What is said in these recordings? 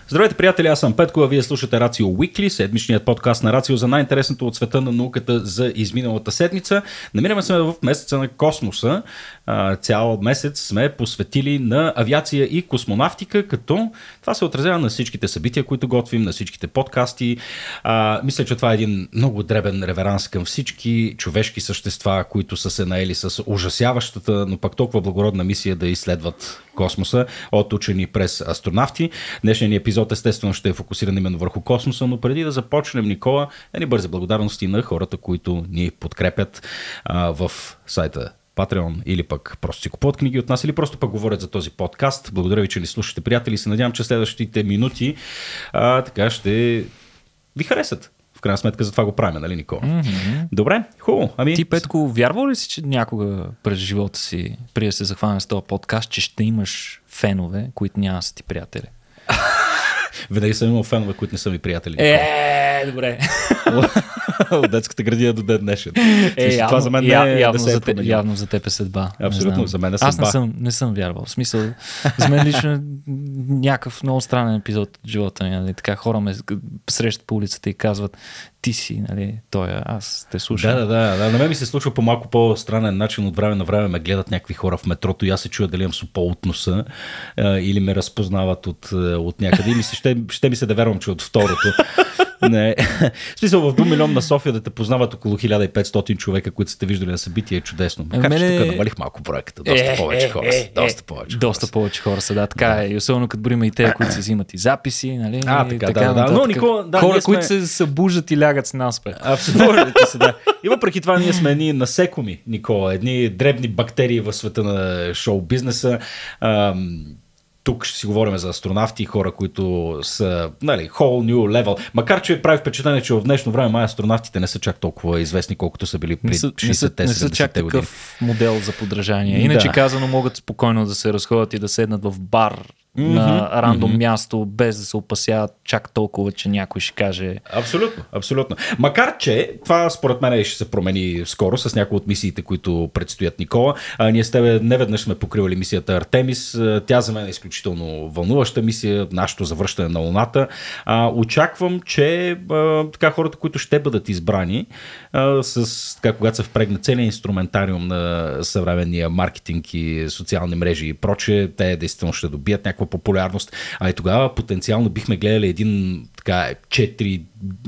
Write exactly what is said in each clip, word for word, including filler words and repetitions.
Здравейте, приятели, аз съм Петко, а вие слушате Рацио Уикли, седмичният подкаст на Рацио за най-интересното от света на науката за изминалата седмица. Намираме се в месеца на космоса. Цял месец сме посветили на авиация и космонавтика, като това се отразява на всичките събития, които готвим, на всичките подкасти. А, мисля, че това е един много дребен реверанс към всички човешки същества, които са се наели с ужасяващата, но пак толкова благородна мисия да изследват космоса, от учени през астронавти. Днешният ни епизод естествено ще е фокусиран именно върху космоса, но преди да започнем, Никола, едни бързи благодарности на хората, които ни подкрепят а, в сайта Patreon или пък просто си купуват книги от нас или просто пък говорят за този подкаст. Благодаря ви, че ни слушате, приятели. Се надявам, че следващите минути а, така ще ви харесат. В крайна сметка за това го правим, нали, Никола? Mm-hmm. Добре, хубаво. Ами... Ти, Петко, вярвал ли си, че някога през живота си, преди да се захванем с този подкаст, че ще имаш фенове, които няма са ти приятели? Винаги съм имал фенове, които не са ми приятели. Е, добре. От детската градина до ден днешен. Е, явно, това за мен не е явно, да се за е те, явно за теб е съдба. Абсолютно, за мен е съдба. Аз не съм, не съм вярвал. В смисъл, за мен лично някакъв много странен епизод от живота ми. Нали? Така хора ме срещат по улицата и казват: ти си, нали, той, аз те слушам. Да, да, да, да. На мен ми се случва по малко по-странен начин. От време на време ме гледат някакви хора в метрото и аз се чуя дали имам супо от носа а, или ме разпознават от, от някъде. И ми се, ще, ще ми се да вярвам, че от второто. Не. В смисъл, в две милиона на София да те познават около хиляда и петстотин човека, които сте виждали на събитие, е чудесно. Макар мене... че тук намалих малко проекта. Доста е, повече е, хора е, са. е, Доста повече хора. Доста повече хора са, да. Така да. е. И особено като борим и те, които се взимат и записи. Нали? А, така, така да, да. Но, Никола, да, хора, сме... които се събуждат и лягат с нас. Абсолютно. Да. И въпреки това ние сме едни насекоми, Никола. Едни дребни бактерии в света на шоу-бизнеса. Ам... Тук ще си говорим за астронавти и хора, които са, нали, whole new level. Макар че прави впечатление, че в днешно време май астронавтите не са чак толкова известни, колкото са били при шейсетте-седемдесетте години. Не са чак такъв модел за подражание. Иначе да. казано, могат спокойно да се разходят и да седнат в бар mm-hmm, на рандом mm-hmm. място, без да се опасяват чак толкова, че някой ще каже... Абсолютно, абсолютно. Макар че това според мен ще се промени скоро с някои от мисиите, които предстоят, Никола. А, ние с тебе неведнъж сме покривали мисията Артемис. Тя за мен е изключително вълнуваща мисия, нашето завръщане на Луната. А, очаквам, че а, така хората, които ще бъдат избрани, а, с, така, когато се впрегне целият инструментариум на съвременния маркетинг и социални мрежи и прочее, те действително ще добият някаква популярност. А и тогава потенциално бихме гледали един така четири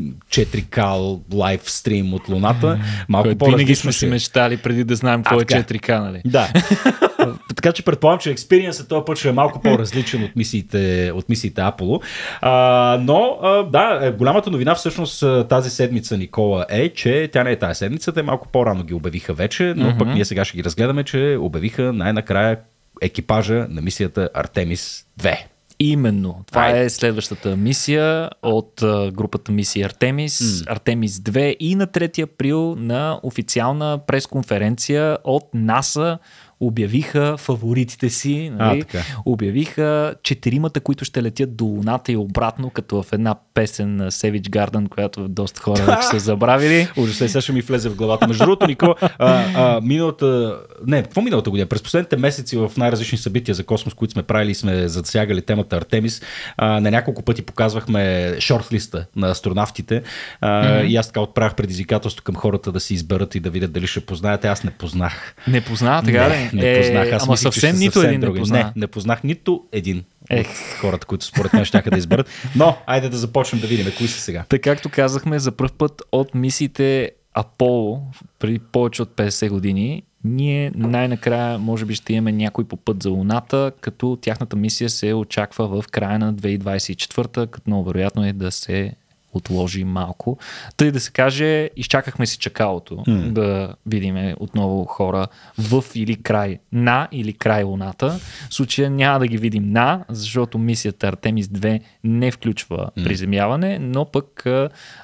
К лайв стрим от Луната. Малко по-различно. Винаги сме си мечтали преди да знаем какво е четири К, нали? Да. Така че предполагам, че експириенсът този път ще е малко по-различен от мисиите, от мисиите Аполо. А, но а, да, голямата новина всъщност тази седмица, Никола, е, че тя не е тази седмица, те малко по-рано ги обявиха вече, но mm-hmm. пък ние сега ще ги разгледаме, че обявиха най-накрая екипажа на мисията Артемис две. Именно. Това Ай. е следващата мисия от а, групата мисия Артемис, mm. Артемис две, и на трети април на официална пресконференция от НАСА обявиха фаворитите си, нали? а, обявиха четиримата, които ще летят до Луната и обратно, като в една песен на Savage Garden, която доста хора вече са забравили. Ужасно, сега ще ми влезе в главата. Между другото, Нико, а, а, миналата, не, какво миналата година? През последните месеци в най-различни събития за космос, които сме правили, сме засягали темата Артемис, а, на няколко пъти показвахме шортлиста на астронавтите, а, mm-hmm. и аз така отправях предизвикателство към хората да си изберат и да видят дали ще познаят. Аз не познах. Не познах, така не, не познах. Аз ама мислих, съвсем нито съвсем един други. не познах. Не, не познах нито един Ех. от хората, които според мен щяха да изберат. Но, айде да започнем да видим кои са сега. Така, както казахме, за пръв път от мисиите Аполо, преди повече от петдесет години, ние най-накрая може би ще имаме някой по път за Луната, като тяхната мисия се очаква в края на две хиляди двадесет и четвърта, като много вероятно е да се отложи малко. Тъй да се каже, изчакахме си чакалото mm. да видим отново хора в или край на или край Луната. В случая няма да ги видим на, защото мисията Артемис две не включва mm. приземяване, но пък а,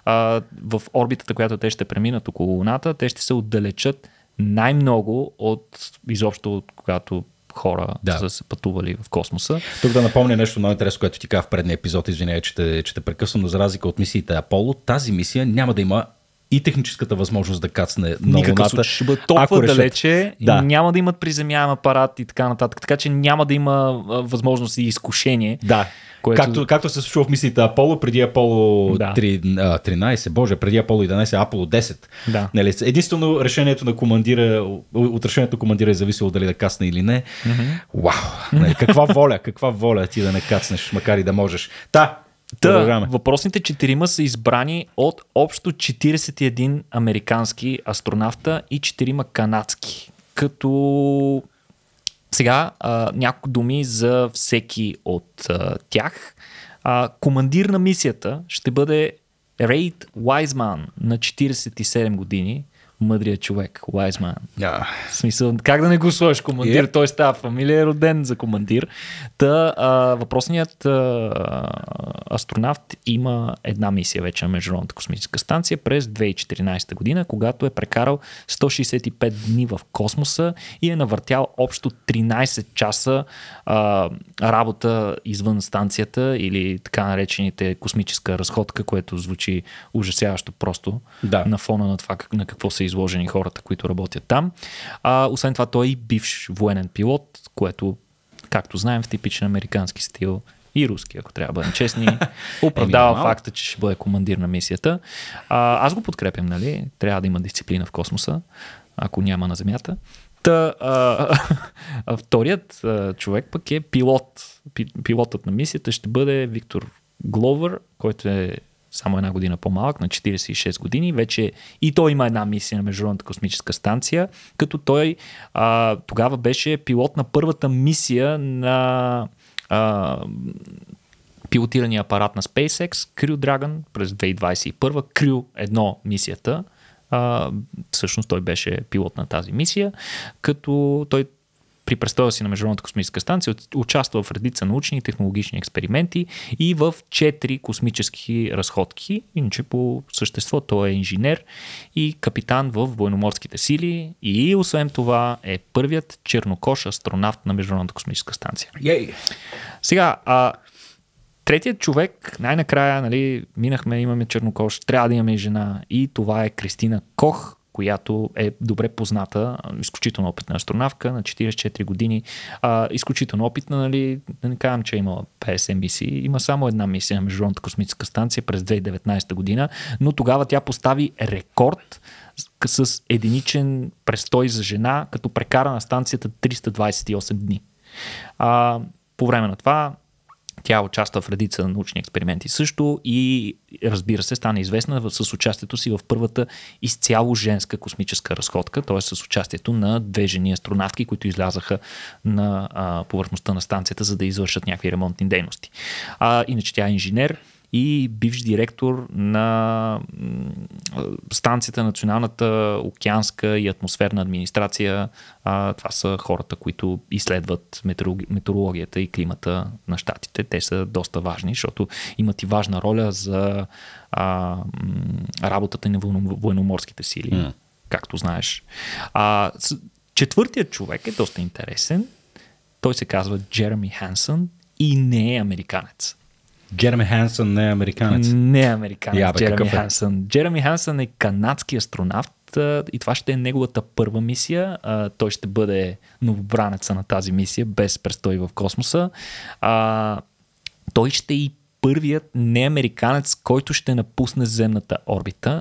в орбитата, която те ще преминат около Луната, те ще се отдалечат най-много от изобщо от когато хора да. са се пътували в космоса. Тук да напомня нещо много интересно, което ти казах в предния епизод, извинявай, че те, че те прекъсвам, но за разлика от мисиите Аполо, тази мисия няма да има и техническата възможност да кацне на Никакъв Луната. случай ще бъде толкова решат, далече, да. няма да имат приземяем апарат и така нататък. Така че няма да има а, възможност и изкушение. Да. Което... Както, както се случва в мисията Аполо, преди Аполо Да. тринайсет, боже, преди Аполо единайсет, Аполо десет. Да. Нали, единствено решението на командира, от решението на командира е зависело дали да кацне или не. Mm-hmm. Вау! Нали, каква воля, каква воля ти да не кацнеш, макар и да можеш. Та, Та, въпросните четирима са избрани от общо четирийсет и един американски астронавта и четирима канадски. Като сега а, няколко думи за всеки от а, тях. А, командир на мисията ще бъде Рейд Уайзман на четирийсет и седем години. Мъдрият човек, Уайзман. Yeah. В смисъл, как да не го сложиш командир? Yep. Той става фамилия, е роден за командир. Та, а, въпросният а, астронавт има една мисия вече на Международната космическа станция през две хиляди и четиринайсета година, когато е прекарал сто шейсет и пет дни в космоса и е навъртял общо тринайсет часа а, работа извън станцията или така наречените космическа разходка, което звучи ужасяващо просто Да. на фона на това на какво са изложени хората, които работят там. А, освен това, той е и бивш военен пилот, което, както знаем, в типичен американски стил и руски, ако трябва да бъдем честни, оправдава факта, че ще бъде командир на мисията. А, аз го подкрепям, нали? Трябва да има дисциплина в космоса, ако няма на Земята. Та, а, а вторият а, човек пък е пилот. Пилотът на мисията ще бъде Виктор Гловър, който е само една година по-малък, на четирийсет и шест години. Вече и той има една мисия на Международната космическа станция, като той а, тогава беше пилот на първата мисия на а, пилотирания апарат на SpaceX, Crew Dragon, през две хиляди двайсет и първа. Crew едно мисията. А, всъщност той беше пилот на тази мисия, като той при престоя си на Международната космическа станция участва в редица научни и технологични експерименти и в четири космически разходки. Иначе по същество той е инженер и капитан в военноморските сили и освен това е първият чернокош астронавт на Международната космическа станция. Yay. Сега, а, третият човек, най-накрая, нали, минахме, имаме чернокош, трябва да имаме и жена и това е Кристина Кох, която е добре позната, изключително опитна астронавтка, на четирийсет и четири години, а, изключително опитна, нали, да не казвам, че е имала петдесет мисии, има само една мисия на Международната космическа станция през две хиляди и деветнайсета година, но тогава тя постави рекорд с единичен престой за жена, като прекара на станцията триста двайсет и осем дни. А, по време на това тя участва в редица научни експерименти също и разбира се стана известна с участието си в първата изцяло женска космическа разходка, т.е. с участието на две жени астронавтки, които излязаха на а, повърхността на станцията, за да извършат някакви ремонтни дейности. А, иначе тя е инженер и бивш директор на станцията на Националната океанска и атмосферна администрация. А, това са хората, които изследват метеорологията и климата на щатите. Те са доста важни, защото имат и важна роля за а, работата на военноморските сили, mm. както знаеш. А, четвъртият човек е доста интересен. Той се казва Джереми Хансън и не е американец. Джереми Хансън не е американец. Не е американец. Я, бе, Джереми е? Хансън. Джереми Хансън е канадски астронавт и това ще е неговата първа мисия. Той ще бъде новобранеца на тази мисия, без престой в космоса. Той ще е и първият неамериканец, който ще напусне земната орбита.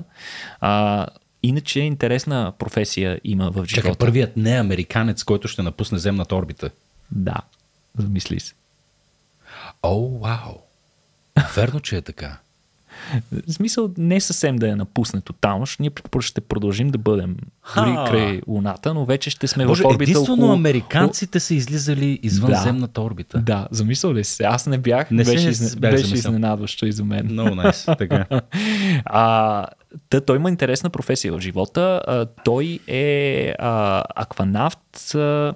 Иначе интересна професия има в живота. Чакай, първият неамериканец, който ще напусне земната орбита. Да, замисли се. О, вау! Верно, че е така. В смисъл не съвсем да я напусне тотално, ние ще продължим да бъдем дори край Луната, но вече ще сме Боже, в орбита единствено около... американците са излизали извън да, земната орбита. Да, замисъл ли се? Аз не бях, не беше, си, изне... беше изненадващо и за мен. Много найс, така. А, та, той има интересна професия в живота. А, той е а, акванавт а,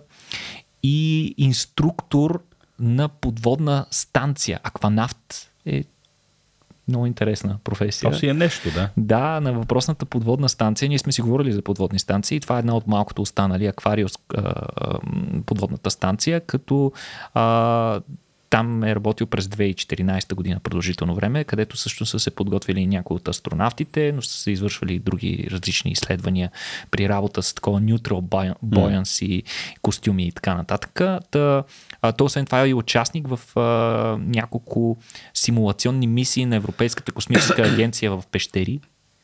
и инструктор на подводна станция. Акванавт е много интересна професия. То си е нещо, да. Да, на въпросната подводна станция. Ние сме си говорили за подводни станции. Това е една от малкото останали Аквариус, подводната станция, като а, там е работил през две хиляди и четиринадесета година продължително време, където също са се подготвили някои от астронавтите, но са се извършвали и други различни изследвания при работа с такова neutral buoyancy, костюми и така нататък. Та, а, то освен това е и участник в а, няколко симулационни мисии на Европейската космическа агенция в пещери,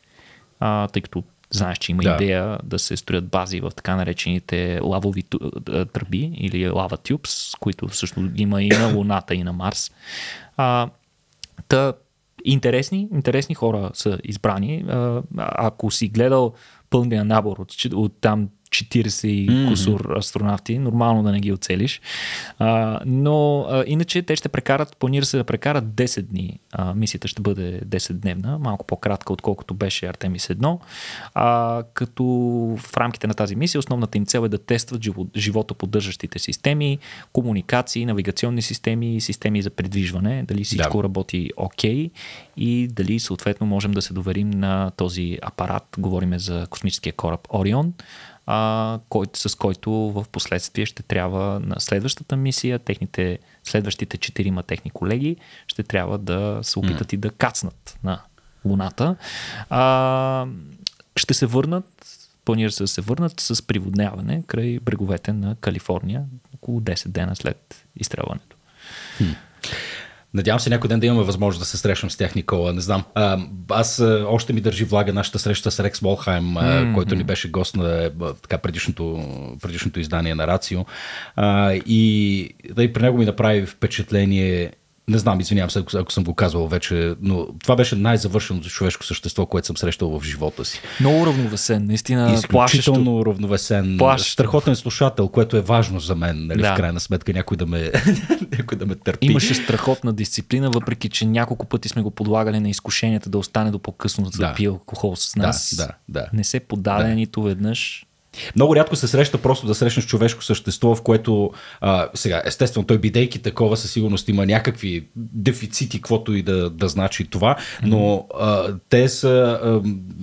а, тъй като знаеш, че има да. идея да се строят бази в така наречените лавови тръби или лава тюбс, които всъщност има и на Луната, и на Марс. А, та, интересни, интересни хора са избрани. А, ако си гледал пълния набор от, от там четиридесет и кусур астронавти, нормално да не ги оцелиш. А, но а, иначе те ще прекарат, планира се да прекарат десет дни. А, мисията ще бъде десет дневна, малко по-кратка, отколкото беше Артемис едно. А, като в рамките на тази мисия основната им цел е да тестват животоподдържащите системи, комуникации, навигационни системи и системи за придвижване, дали всичко да. работи окей и дали съответно можем да се доверим на този апарат. Говориме за космическия кораб Орион, А, кой, с който в последствие ще трябва на следващата мисия, техните следващите четирима техни колеги ще трябва да се опитат mm. и да кацнат на Луната. А, ще се върнат, планира се да се върнат с приводняване край бреговете на Калифорния около десет дена след изстрелването. Hmm. Надявам се някой ден да имаме възможност да се срещам с тях, Никола. Не знам. А, аз а, още ми държи влага нашата среща с Рекс Волхайм, а, mm-hmm. който ни беше гост на а, така, предишното, предишното издание на Рацио. А, и да и при него ми направи впечатление. Не знам, извинявам се, ако, ако съм го казвал вече, но това беше най-завършеното човешко същество, което съм срещал в живота си. Много равновесен, наистина. Изключително плашещо. равновесен. Плашещо. Страхотен слушател, което е важно за мен, нали, да. в крайна сметка някой да ме, някой да ме търпи. Имаше страхотна дисциплина, въпреки че няколко пъти сме го подлагали на изкушенията да остане до по-късно, за да, да пие алкохол с нас. Да, да, да. Не се подаде да. нито веднъж. Много рядко се среща просто да срещнеш човешко същество, в което а, сега, естествено, той бидейки такова, със сигурност има някакви дефицити, каквото и да, да значи това, но а, те са, а,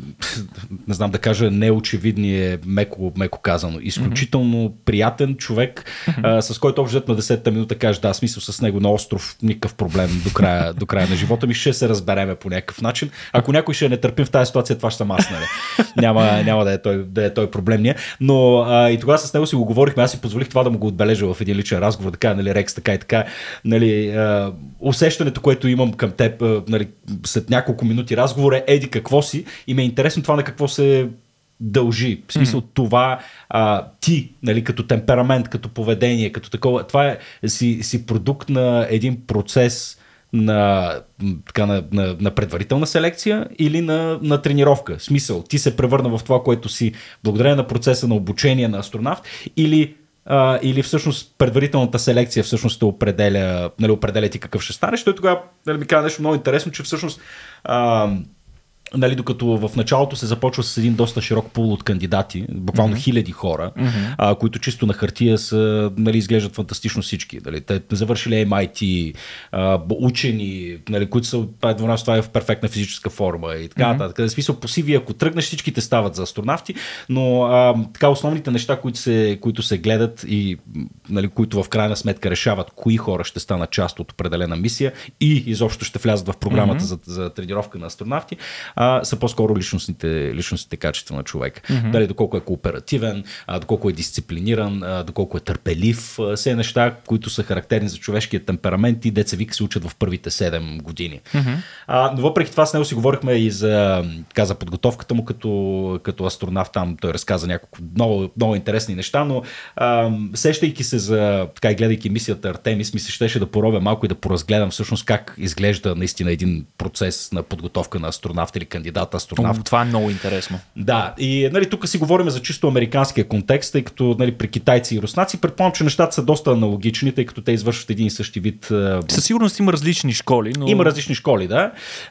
не знам да кажа, неочевидни е меко, меко казано. Изключително mm-hmm. приятен човек, а, с който общо на десетата минута кажеш, да, смисъл с него на остров, никакъв проблем до края, до края на живота ми, ще се разбереме по някакъв начин. Ако някой ще е нетърпим в тази ситуация, това ще съм аз, нали? Няма, няма да е той, да е той проблемния. Но а, и тогава с него си го говорихме, аз си позволих това да му го отбележа в един личен разговор, да кажа, нали, Рекс, така и така. Нали, а, усещането, което имам към теб, а, нали, след няколко минути разговор е, еди какво си, и ме е интересно това на какво се дължи. В смисъл mm-hmm. това а, ти, нали, като темперамент, като поведение, като такова, това е си, си продукт на един процес на, така, на, на, на предварителна селекция или на, на тренировка. В смисъл, ти се превърна в това, което си благодарение на процеса на обучение на астронавт, или, а, или всъщност предварителната селекция всъщност те определя, нали, определя ти какъв ще станеш. Той тогава, нали, ми каза нещо много интересно, че всъщност а, нали, докато в началото се започва с един доста широк пул от кандидати, буквално mm-hmm. хиляди хора, mm-hmm. а, които чисто на хартия са, нали, изглеждат фантастично всички. Нали. Те завършили Ем Ай Ти, а, учени, нали, които са това, това е в перфектна физическа форма и така нататък. Mm-hmm. В смисъл, по Си Ви, ако тръгнеш, всичките стават за астронавти, но а, така основните неща, които се, които се гледат и, нали, които в крайна сметка решават кои хора ще станат част от определена мисия и изобщо ще влязат в програмата mm-hmm. за, за тренировка на астронавти, а, са по-скоро личностните, личностните качества на човека. Mm-hmm. Дали доколко е кооперативен, а, доколко е дисциплиниран, а, доколко е търпелив, а, все неща, които са характерни за човешкия темперамент и деца вика се учат в първите седем години. Mm-hmm. А, но въпреки това с него си говорихме и за, така, за подготовката му като, като астронавт. Там той разказа няколко много, много интересни неща, но а, сещайки се за, така и гледайки мисията Артемис, ми се щеше да поробя малко и да поразгледам всъщност как изглежда наистина един процес на подготовка на астронавт или кандидат астронавт. Това е много интересно. Да, и нали, тук си говорим за чисто американския контекст, тъй като, нали, при китайци и руснаци предполагам, че нещата са доста аналогични, тъй като те извършват един и същи вид. Със сигурност има различни школи, но... Има различни школи, да,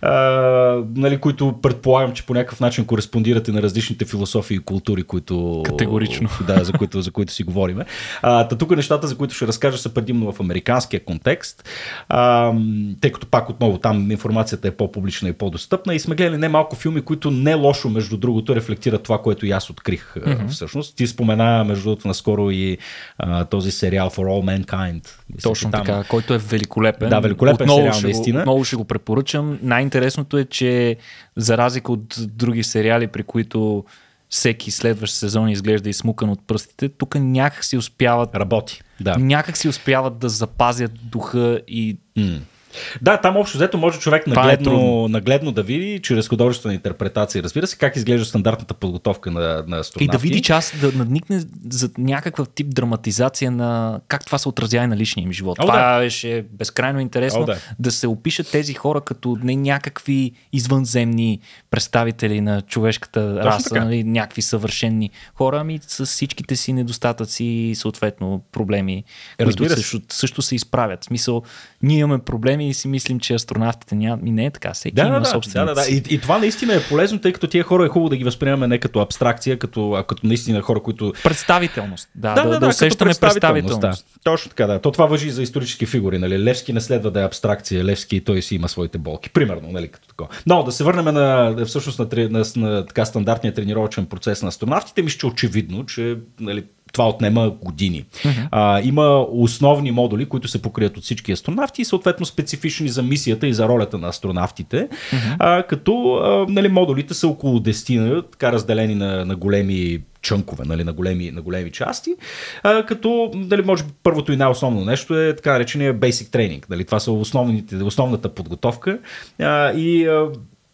а, нали, които предполагам, че по някакъв начин кореспондират и на различните философии и култури, които... Категорично. Да, за които, за които си говорим. А, тук нещата, за които ще разкажа, са предимно в американския контекст, а, тъй като пак отново там информацията е по-публична и по-достъпна и сме гледали не малко филми, които не лошо, между другото, рефлектират това, което и аз открих mm-hmm. всъщност. Ти спомена, между другото, наскоро и а, този сериал For All Mankind. Точно там... така, който е великолепен. Да, великолепен отново сериал, ще наистина. Го, отново ще го препоръчам. Най-интересното е, че за разлика от други сериали, при които всеки следващ сезон изглежда изсмукан от пръстите, тук някак си успяват работи. Да. Някак си успяват да запазят духа и mm. Да, там общо взето може човек нагледно, е нагледно да види, чрез художествена интерпретация, разбира се, как изглежда стандартната подготовка на, на астронавти. И да види част, да надникне за някакъв тип драматизация на как това се отразява на личния им живот. О, това да. беше безкрайно интересно. О, да. да се опишат тези хора като не някакви извънземни представители на човешката Точно раса, нали, някакви съвършенни хора, ами с всичките си недостатъци и съответно проблеми, разбира които също, също се изправят. В смисъл, ние имаме проблеми и си мислим, че астронавтите нямат. И не е така. Всеки да, има да, собствените да, да, да. И, и това наистина е полезно, тъй като тия хора е хубаво да ги възприемаме не като абстракция, като, а като наистина хора, които... Представителност. Да, да, да, да, да, да усещаме представителност. представителност. Да. Точно така, да. То това важи за исторически фигури. Нали? Левски не следва да е абстракция. Левски той си има своите болки. Примерно, нали, като такова. Но да се върнем на, всъщност, на, на, на, на така стандартния тренировъчен процес на астронавтите. Мисля, че очевидно, че нали, това отнема години. Uh-huh. А, има основни модули, които се покрият от всички астронавти и съответно специфични за мисията и за ролята на астронавтите, uh-huh. а, като а, нали, модулите са около десет, така разделени на, на големи чънкове, нали, на, големи, на големи части, а, като нали, може би първото и най-основно нещо е така наречения basic training. Нали, това са основните, основната подготовка а, и а,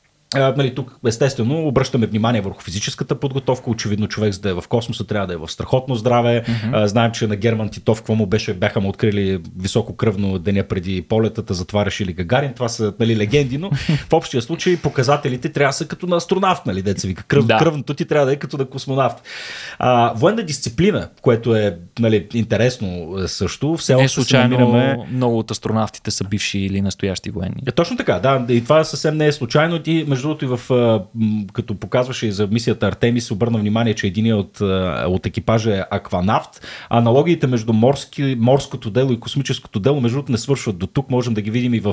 А, нали, тук естествено обръщаме внимание върху физическата подготовка. Очевидно човек, за да е в космоса, трябва да е в страхотно здраве. Mm-hmm. А, знаем, че на Герман Титов, какво му беше, бяха му открили висококръвно деня преди полетата, затова решили Гагарин. Това са нали, легенди, но в общия случай показателите трябва да са като на астронавт, нали, деца вика. Кръв, да. Кръвното ти трябва да е като на космонавт. А, военна дисциплина, което е нали, интересно също. Все не още случайно се намираме... много от астронавтите са бивши или настоящи военни. Е, точно така, да. И това съвсем не е случайно. Ти между другото и в, като показваше и за мисията Артемис, обърна внимание, че един от, от екипажа е акванавт. Аналогиите между морски, морското дело и космическото дело, между другото, не свършват до тук. Можем да ги видим и в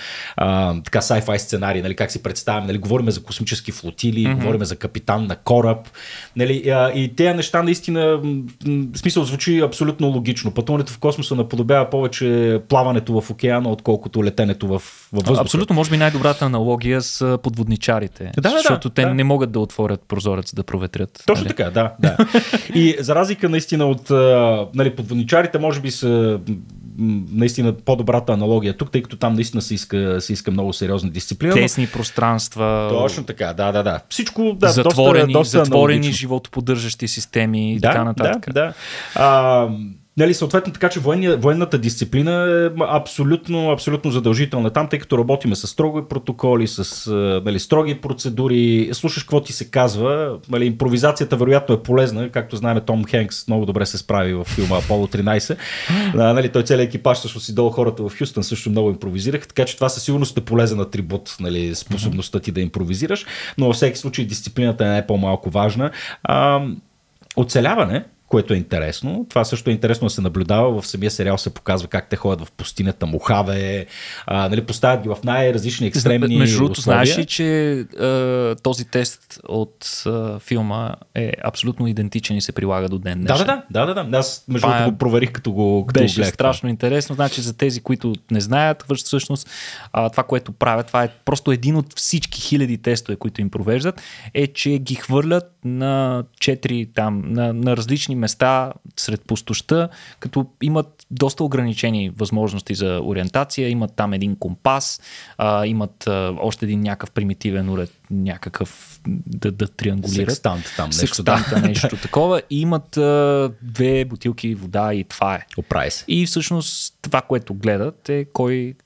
а, така sci-fi сценарии, нали, как си представяме. Нали, говорим за космически флотили, mm-hmm. говорим за капитан на кораб. Нали, а, и тези неща наистина, в смисъл звучи абсолютно логично. Пътуването в космоса наподобява повече плаването в океана, отколкото летенето в, във въздуха. Абсолютно, може би най-добрата аналогия с подводничарите. Да, защото да, те да. не могат да отворят прозорец да проветрят. Точно нали? Така, да, да. И за разлика наистина от нали, подводничарите, може би са наистина по-добрата аналогия тук, тъй като там наистина се иска, се иска много сериозна дисциплина. Тесни пространства. Точно така, да, да, да. Всичко, да, затворени, доста, доста затворени животоподдържащи системи и да, така нататък. Да, да. А, нали, съответно така, че военния, военната дисциплина е абсолютно, абсолютно задължителна там, тъй като работиме с строги протоколи, с нали, строги процедури, слушаш какво ти се казва, нали, импровизацията вероятно е полезна, както знаем Том Хенкс много добре се справи в филма Аполо тринайсет, нали, той целият екипаж също си долу хората в Хюстън също много импровизираха, така че това със сигурност е полезен атрибут, нали, способността ти да импровизираш, но във всеки случай дисциплината не е по-малко важна. А, оцеляване, което е интересно. Това също е интересно да се наблюдава. В самия сериал се показва как те ходят в пустинята, Мохаве, а, нали, поставят ги в най-различни екстремни Между другото, условия. знаеш ли, че а, този тест от а, филма е абсолютно идентичен и се прилага до ден днешен? Да, да, да, да, да. Аз между другото го проверих като го като беше гледах. Страшно интересно. Значи за тези, които не знаят, всъщност а, това, което правят, това е просто един от всички хиляди тестове, които им провеждат, е, че ги хвърлят на четири там, на, на различни места сред пустощта, като имат доста ограничени възможности за ориентация, имат там един компас, а, имат а, още един някакъв примитивен уред, някакъв да, да триангулират. Секстант там, нещо, Секстанта, да. нещо такова. И имат а, две бутилки вода и това е. Оправи се. И всъщност това, което гледат е кой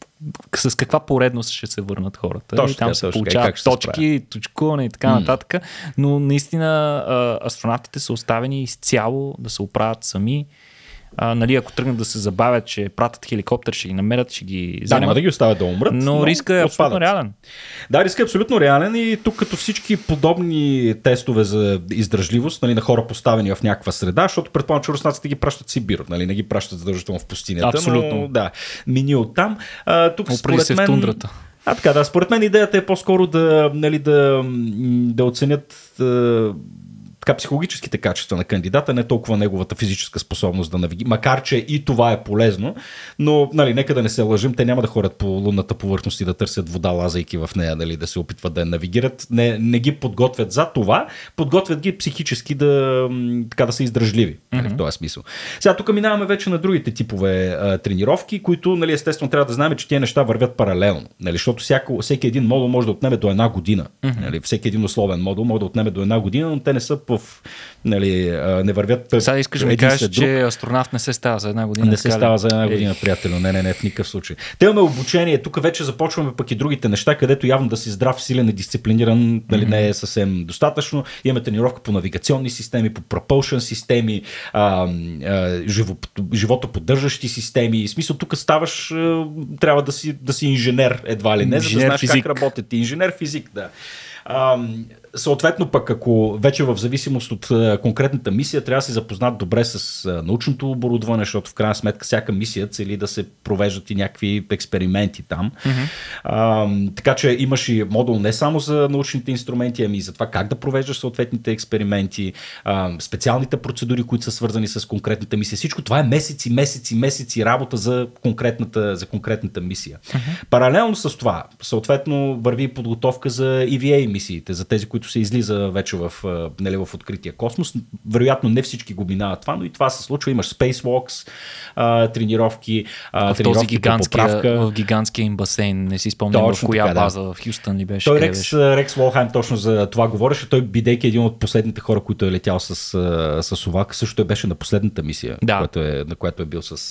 с каква поредност ще се върнат хората. Точно, и там точно, се получават точки, точкуване и така mm. нататък. Но наистина а, астронавтите са оставени изцяло да се оправят сами. А, нали, ако тръгнат да се забавят, че пратят хеликоптер, ще ги намерят, ще ги вземат. Да, няма да ги оставят да умрат. Но, но риска е абсолютно реален. Да, риска е абсолютно реален и тук като всички подобни тестове за издръжливост, нали, на хора поставени в някаква среда, защото предполагам, че руснаците ги пращат в Сибир, нали, не ги пращат задължително в пустинята. Абсолютно. Но, да, мини оттам. А, тук Опреди се мен... в тундрата. А така, да, според мен идеята е по-скоро да, нали, да, да оценят да, така, психологическите качества на кандидата, не толкова неговата физическа способност да навиги, макар че и това е полезно, но нали, нека да не се лъжим, те няма да ходят по лунната повърхност и да търсят вода, лазайки в нея, нали, да се опитват да я навигират. Не, не ги подготвят за това, подготвят ги психически да, така, да са издръжливи, нали, mm-hmm. в този смисъл. Сега тук минаваме вече на другите типове а, тренировки, които нали, естествено трябва да знаем, че тези неща вървят паралелно, нали, защото всяко, всеки един модул може да отнеме до една година. Mm-hmm. Нали, всеки един условен модул може да отнеме до една година, но те не са в, нали, не вървят. Сега искаш да ми кажеш, че астронавт не се става за една година. Не се става за една година, приятелю. Не, не, не, в никакъв случай. Те имаме обучение. Тук вече започваме пък и другите неща, където явно да си здрав, силен и дисциплиниран, нали, mm-hmm. не е съвсем достатъчно. Имаме тренировка по навигационни системи, по propulsion системи, а, а, живо, животоподдържащи системи. В смисъл, тук ставаш, а, трябва да си, да си инженер, едва ли не, за да знаеш физик. Как работят. Инженер физик, да. А, съответно пък, ако вече в зависимост от а, конкретната мисия, трябва да се запознат добре с а, научното оборудване, защото в крайна сметка всяка мисия цели да се провеждат и някакви експерименти там. Mm-hmm. А, така че имаш и модул не само за научните инструменти, ами и за това как да провеждаш съответните експерименти, а, специалните процедури, които са свързани с конкретната мисия. Всичко това е месеци, месеци, месеци работа за конкретната, за конкретната мисия. Mm-hmm. Паралелно с това, съответно, върви подготовка за и ви ей мисиите, за тези, които се излиза вече в, нали, в открития космос. Вероятно не всички го минават това, но и това се случва. Имаш spacewalks, а, тренировки, а, в този гигантския, в гигантския им басейн. Не си спомням точно в коя така, база, да. В Хюстън ли беше? Той Рекс, Рекс Волхайм точно за това говореше. Той, бидейки един от последните хора, които е летял с, с Совак, също той беше на последната мисия, да. която е, на която е бил с...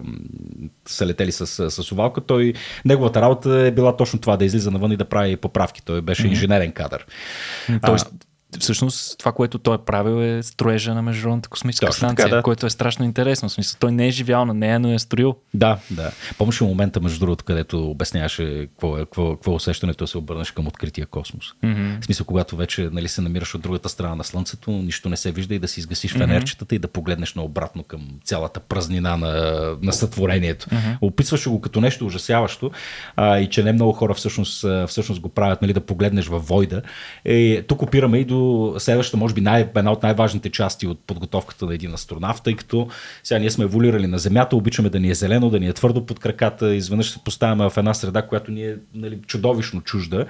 са летели с, с Совалка. Той, неговата работа е била точно това, да излиза навън и да прави поправки. Той беше mm-hmm. инженерен кадър. Тоест, а, всъщност това, което той е правил е строежа на Международната космическа станция, така, да. Което е страшно интересно. В смисъл, той не е живял на нея, но е строил. Да, да. Помниш ли момента, между другото, където обясняваше какво е, какво, какво е усещането да се обърнеш към открития космос. Mm-hmm. В смисъл, когато вече нали, се намираш от другата страна на Слънцето, нищо не се вижда и да си изгасиш mm-hmm. фенерчетата и да погледнеш наобратно към цялата празнина на, на сътворението. Mm-hmm. Описваше го като нещо ужасяващо а, и че не много хора всъщност, всъщност го правят, нали, да погледнеш във войда. Е, тук опираме и до следващата, може би най- една от най-важните части от подготовката на един астронавт, тъй като сега ние сме еволюирали на Земята, обичаме да ни е зелено, да ни е твърдо под краката, изведнъж се поставяме в една среда, която ни е нали, чудовищно чужда.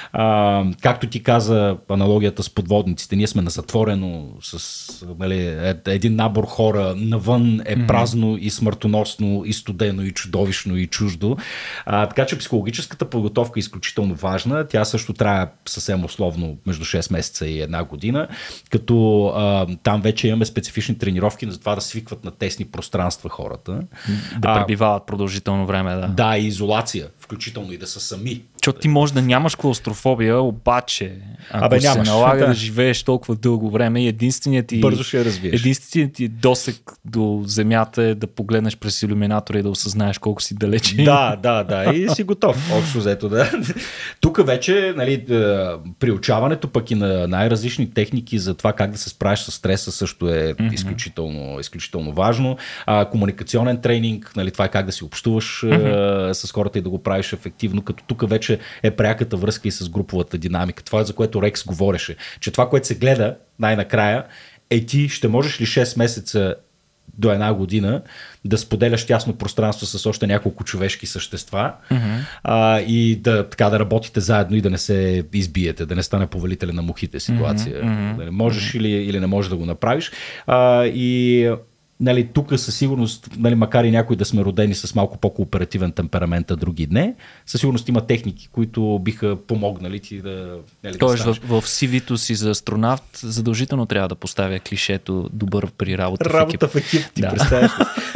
А, както ти каза аналогията с подводниците, ние сме на затворено с нали, един набор хора, навън е празно mm-hmm. и смъртоносно, и студено, и чудовищно, и чуждо. А, така че психологическата подготовка е изключително важна. Тя също трябва съвсем условно между шест месеца и една година, като а, там вече имаме специфични тренировки за това да свикват на тесни пространства хората. Да пребивават продължително време, да. Да, и изолация, включително и да са сами. Защото ти може да нямаш клаустрофобия, обаче ако Абе, се нямаш, налага да. да живееш толкова дълго време, единственият ти, бързо ще я развиеш. Единственият ти досег до земята е да погледнеш през илюминатора и да осъзнаеш колко си далече. Да, да, да. И си готов. Общо взето, да. Тук вече, нали, приучаването пък и на най-различни техники за това как да се справиш с стреса също е mm-hmm. изключително, изключително важно. А, комуникационен тренинг, нали, това е как да си общуваш mm-hmm. а, с хората и да го правиш ефективно, като тук вече е пряката връзка и с груповата динамика. Това е за което Рекс говореше, че това, което се гледа най-накрая е ти ще можеш ли шест месеца до една година да споделяш тясно пространство с още няколко човешки същества mm-hmm. а, и да, така, да работите заедно и да не се избиете, да не стане повелителя на мухите ситуация. Mm-hmm. Да не можеш mm-hmm. или, или не можеш да го направиш. А, и нали, тук със сигурност, нали, макар и някои да сме родени с малко по-кооперативен темперамент, а други не, със сигурност има техники, които биха помогнали ти да... Нали, Тоест да в, в си ви-то си за астронавт задължително трябва да поставя клишето добър при работа, работа в екип. Работа в екип, ти да. Представяш.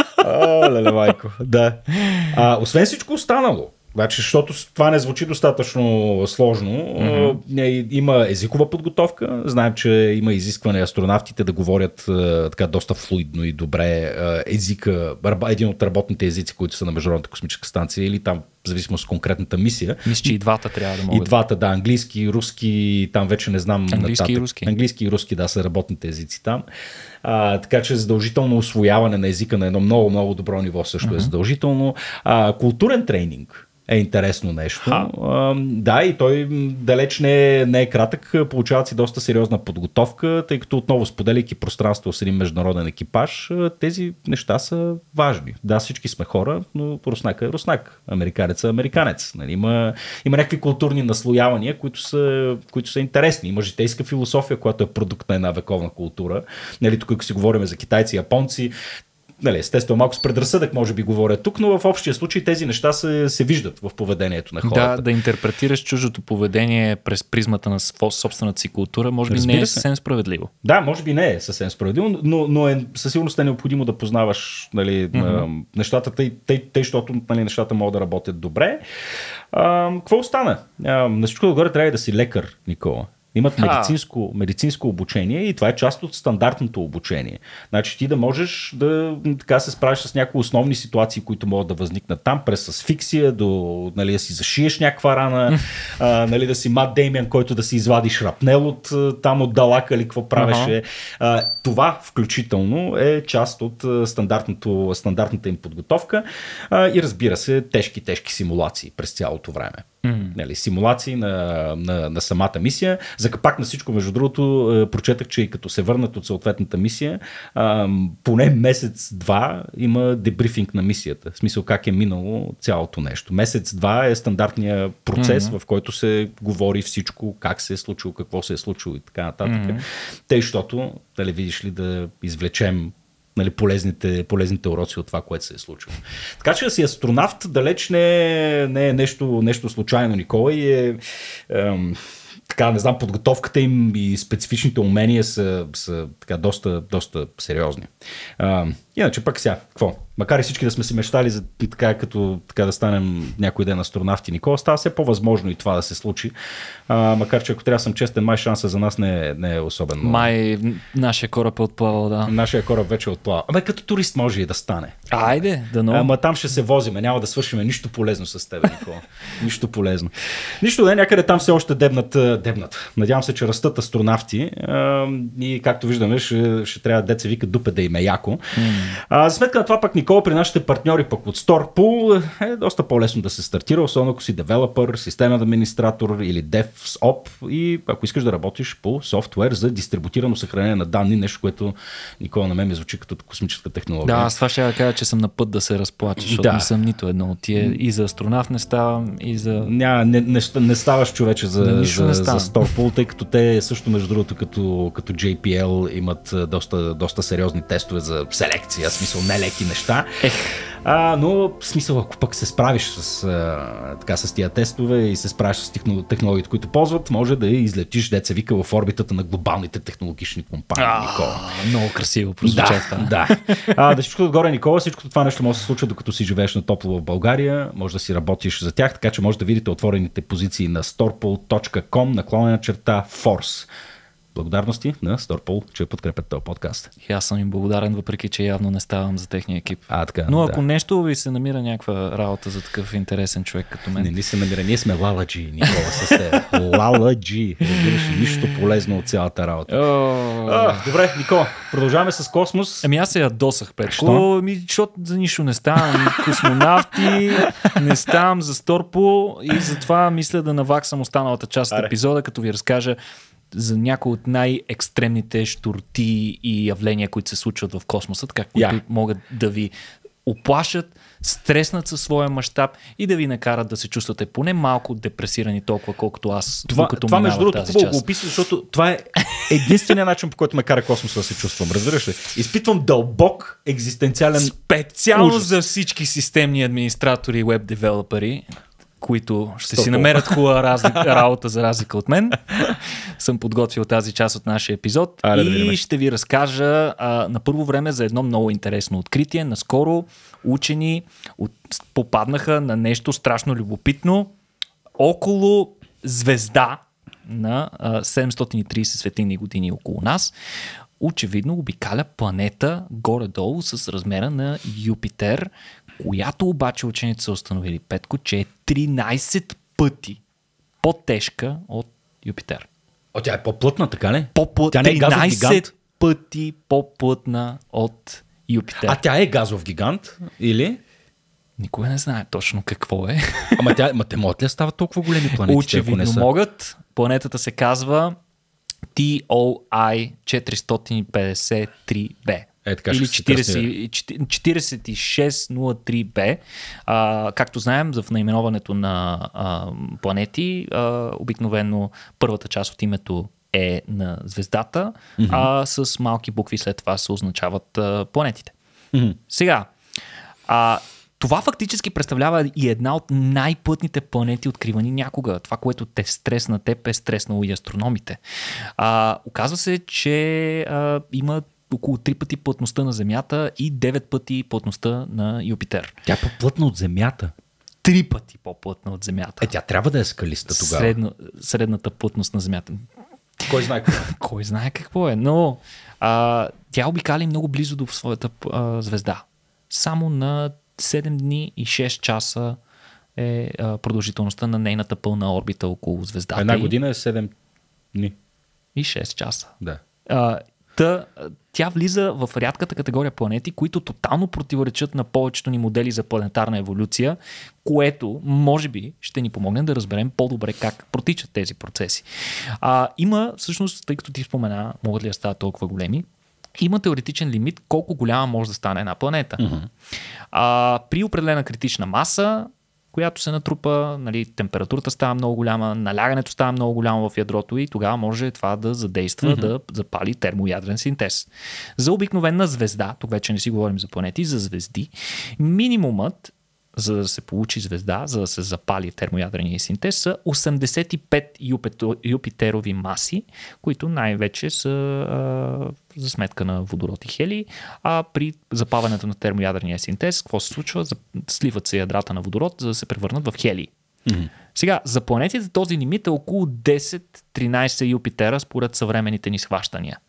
О, леле, майко. Да. А, освен всичко останало, значи, защото това не звучи достатъчно сложно. Mm-hmm. Има езикова подготовка. Знаем, че има изискване астронавтите да говорят така доста флуидно и добре езика, един от работните езици, които са на Международната космическа станция или там, в зависимост от конкретната мисия. Мисля, че и двата трябва да могат. И двата, да. Английски, руски, там вече не знам. Английски нататък. и руски. Английски и руски, да, са работните езици там. А, така че задължително усвояване на езика на едно много, много добро ниво също mm-hmm. е задължително. А, културен тренинг е интересно нещо. А, да, и той далеч не е, не е кратък. Получават си доста сериозна подготовка, тъй като отново споделяйки пространство с един международен екипаж, тези неща са важни. Да, всички сме хора, но руснак е руснак. Американец е американец. Нали, има, има някакви културни наслоявания, които са, които са интересни. Има житейска философия, която е продукт на една вековна култура. Нали, тук, ако си говорим за китайци, японци, нали, естествено, малко с предразсъдък може би говоря тук, но в общия случай тези неща се, се виждат в поведението на хората. Да, да интерпретираш чуждото поведение през призмата на собствената си култура, може би Разбира не е се. съвсем справедливо. Да, може би не е съвсем справедливо, но, но е, със сигурност е необходимо да познаваш, нали, mm-hmm. нещата, тъй, тъй, тъй, защото, нали, нещата могат да работят добре. А, какво остана? А, на всичко отгоре трябва да си лекар, Никола. Имат медицинско, медицинско обучение и това е част от стандартното обучение. Значи ти да можеш да така се справиш с някои основни ситуации, които могат да възникнат там, през асфиксия, до, нали, да си зашиеш някаква рана, а, нали, да си Мат Деймиан, който да си извади шрапнел от там от далака или какво правеше. А, това включително е част от стандартното, стандартната им подготовка а, и разбира се, тежки, тежки симулации през цялото време. Mm. Нали, симулации на, на, на самата мисия. За капак на всичко, между другото, е, прочетах, че и като се върнат от съответната мисия, а, поне месец-два има дебрифинг на мисията. В смисъл как е минало цялото нещо. Месец-два е стандартният процес, mm-hmm. в който се говори всичко, как се е случило, какво се е случило и така нататък. Mm-hmm. Тъй, защото, дали видиш ли, да извлечем, нали, полезните, полезните уроци от това, което се е случило. Така че да си астронавт далеч не, не е нещо, нещо случайно, Никола, и е, ем, така, не знам, подготовката им и специфичните умения са, са така, доста, доста сериозни. А, иначе пък сега, какво? Макар и всички да сме си мечтали за така, като така да станем някой ден астронавти, Никола, става все по-възможно и това да се случи. А, макар че ако трябва да съм честен, май шанса за нас не е, не е особено. Май нашия кораб е отплавал, да. Нашия кораб вече е отплавал. Ама като турист може и да стане. Айде, да но. Ама там ще се возиме, няма да свършиме нищо полезно с теб, Никола. Нищо полезно. Нищо не, някъде там все още дебнат, дебнат. Надявам се, че растат астронавти и както виждаме, ще, ще трябва деца вика дупе да им е яко. Mm. А, за сметка на това пък, Никола, при нашите партньори пък от StorePool е доста по-лесно да се стартира, особено ако си девелопър, системен администратор или DevOps и ако искаш да работиш по софтуер за дистрибутирано съхранение на данни, нещо, което, Никола, на мен ми звучи като космическа технология. Да, аз това ще я кажа, че съм на път да се разплача, защото да. Не съм нито едно от тия. И за астронавт не ставам, и за... Ня, не, не, не ставаш, човече, за, за, за StorePool, тъй като те също, между другото, като, като джей пи ел имат доста, доста сериозни тестове за селекция, в смисъл нелеки неща. Ех. А, но в смисъл, ако пък се справиш с, а, така, с тия тестове и се справиш с технологиите, които ползват, може да излетиш, деца вика, в орбитата на глобалните технологични компании, Никола. Много красиво прозвуча това. Да, да. А, да всичко отгоре, Никола, всичко това нещо може да се случва, докато си живееш на топло в България, може да си работиш за тях, така че може да видите отворените позиции на storpool точка com наклонена черта force. Благодарности на StorePool, че подкрепят този подкаст. И аз съм им благодарен, въпреки че явно не ставам за техния екип. А, така, но ако да. Нещо ви се намира някаква работа за такъв интересен човек като мен. Не ни се намира, ние сме Лала Джи, Никола, с теб. Лала Джи. Разбираш, нищо полезно от цялата работа. Oh. А, добре, Никола, продължаваме с космос. Ами аз се ядосах, Петко. Ми, защото за нищо не ставам. Космонавти, не ставам за StorePool и затова мисля да наваксам останалата част от епизода, като ви разкажа за някои от най-екстремните щурти и явления, които се случват в космоса, така, които yeah. могат да ви оплашат, стреснат със своя мащаб и да ви накарат да се чувствате поне малко депресирани толкова, колкото аз. Това, това между другото, хубаво го описа, защото това е единствения начин, по който ме кара космоса да се чувствам. Разбираш ли? Изпитвам дълбок екзистенциален специално ужас. За всички системни администратори и веб девелопери, които ще си намерят хубава разлика, работа за разлика от мен. Съм подготвил тази част от нашия епизод а, и да ще ви разкажа а, на първо време за едно много интересно откритие. Наскоро учени от, попаднаха на нещо страшно любопитно около звезда на а, седемстотин и трийсет светлинни години около нас. Очевидно обикаля планета горе-долу с размера на Юпитер, която обаче учените са установили, Петко, че е тринайсет пъти по-тежка от Юпитер. О, тя е по-плътна, така ли? По-плътна. Тя не е газов гигант? пъти по-плътна от Юпитер. А тя е газов гигант или? Никой не знае точно какво е. Ама, тя, ама те могат ли да стават толкова големи планети? Очевидно не са... могат. Планетата се казва Т О I четиристотин и петдесет и три Б. Е, така, или четиридесет, четиридесет и шест нула три Б. А, както знаем, в наименоването на а, планети, а, обикновено първата част от името е на звездата, mm-hmm. а с малки букви след това се означават а, планетите. Mm-hmm. Сега, а, това фактически представлява и една от най-плътните планети, откривани някога. Това, което те стресна теб, е стреснало и астрономите. А, оказва се, че а, има около три пъти плътността на Земята и девет пъти плътността на Юпитер. Тя е по-плътна от Земята. Три пъти по-плътна от Земята. Е, тя трябва да е скалиста тогава. Средно, средната плътност на Земята. Кой знае какво? Кой знае какво е, но а, тя обикаля много близо до своята а, звезда. Само на седем дни и шест часа е а, продължителността на нейната пълна орбита около звездата. Една година е седем дни. И шест часа. Да. А, та, тя влиза в рядката категория планети, които тотално противоречат на повечето ни модели за планетарна еволюция, което може би ще ни помогне да разберем по-добре как протичат тези процеси. А, има, всъщност, тъй като ти спомена, могат ли да стават толкова големи, има теоретичен лимит колко голяма може да стане една планета. Mm-hmm. А, при определена критична маса, която се натрупа, нали, температурата става много голяма, налягането става много голямо в ядрото и тогава може това да задейства, mm-hmm. да запали термоядрен синтез. За обикновена звезда, тук вече не си говорим за планети, за звезди, минимумът, за да се получи звезда, за да се запали термоядрения синтез, са осемдесет и пет юпитерови маси, които най-вече са а, за сметка на водород и хелий, а при запаването на термоядрения синтез, какво се случва? Сливат се ядрата на водород, за да се превърнат в хелий. Mm-hmm. Сега, за планетите този лимит е около десет-тринайсет Юпитера според съвременните ни схващания.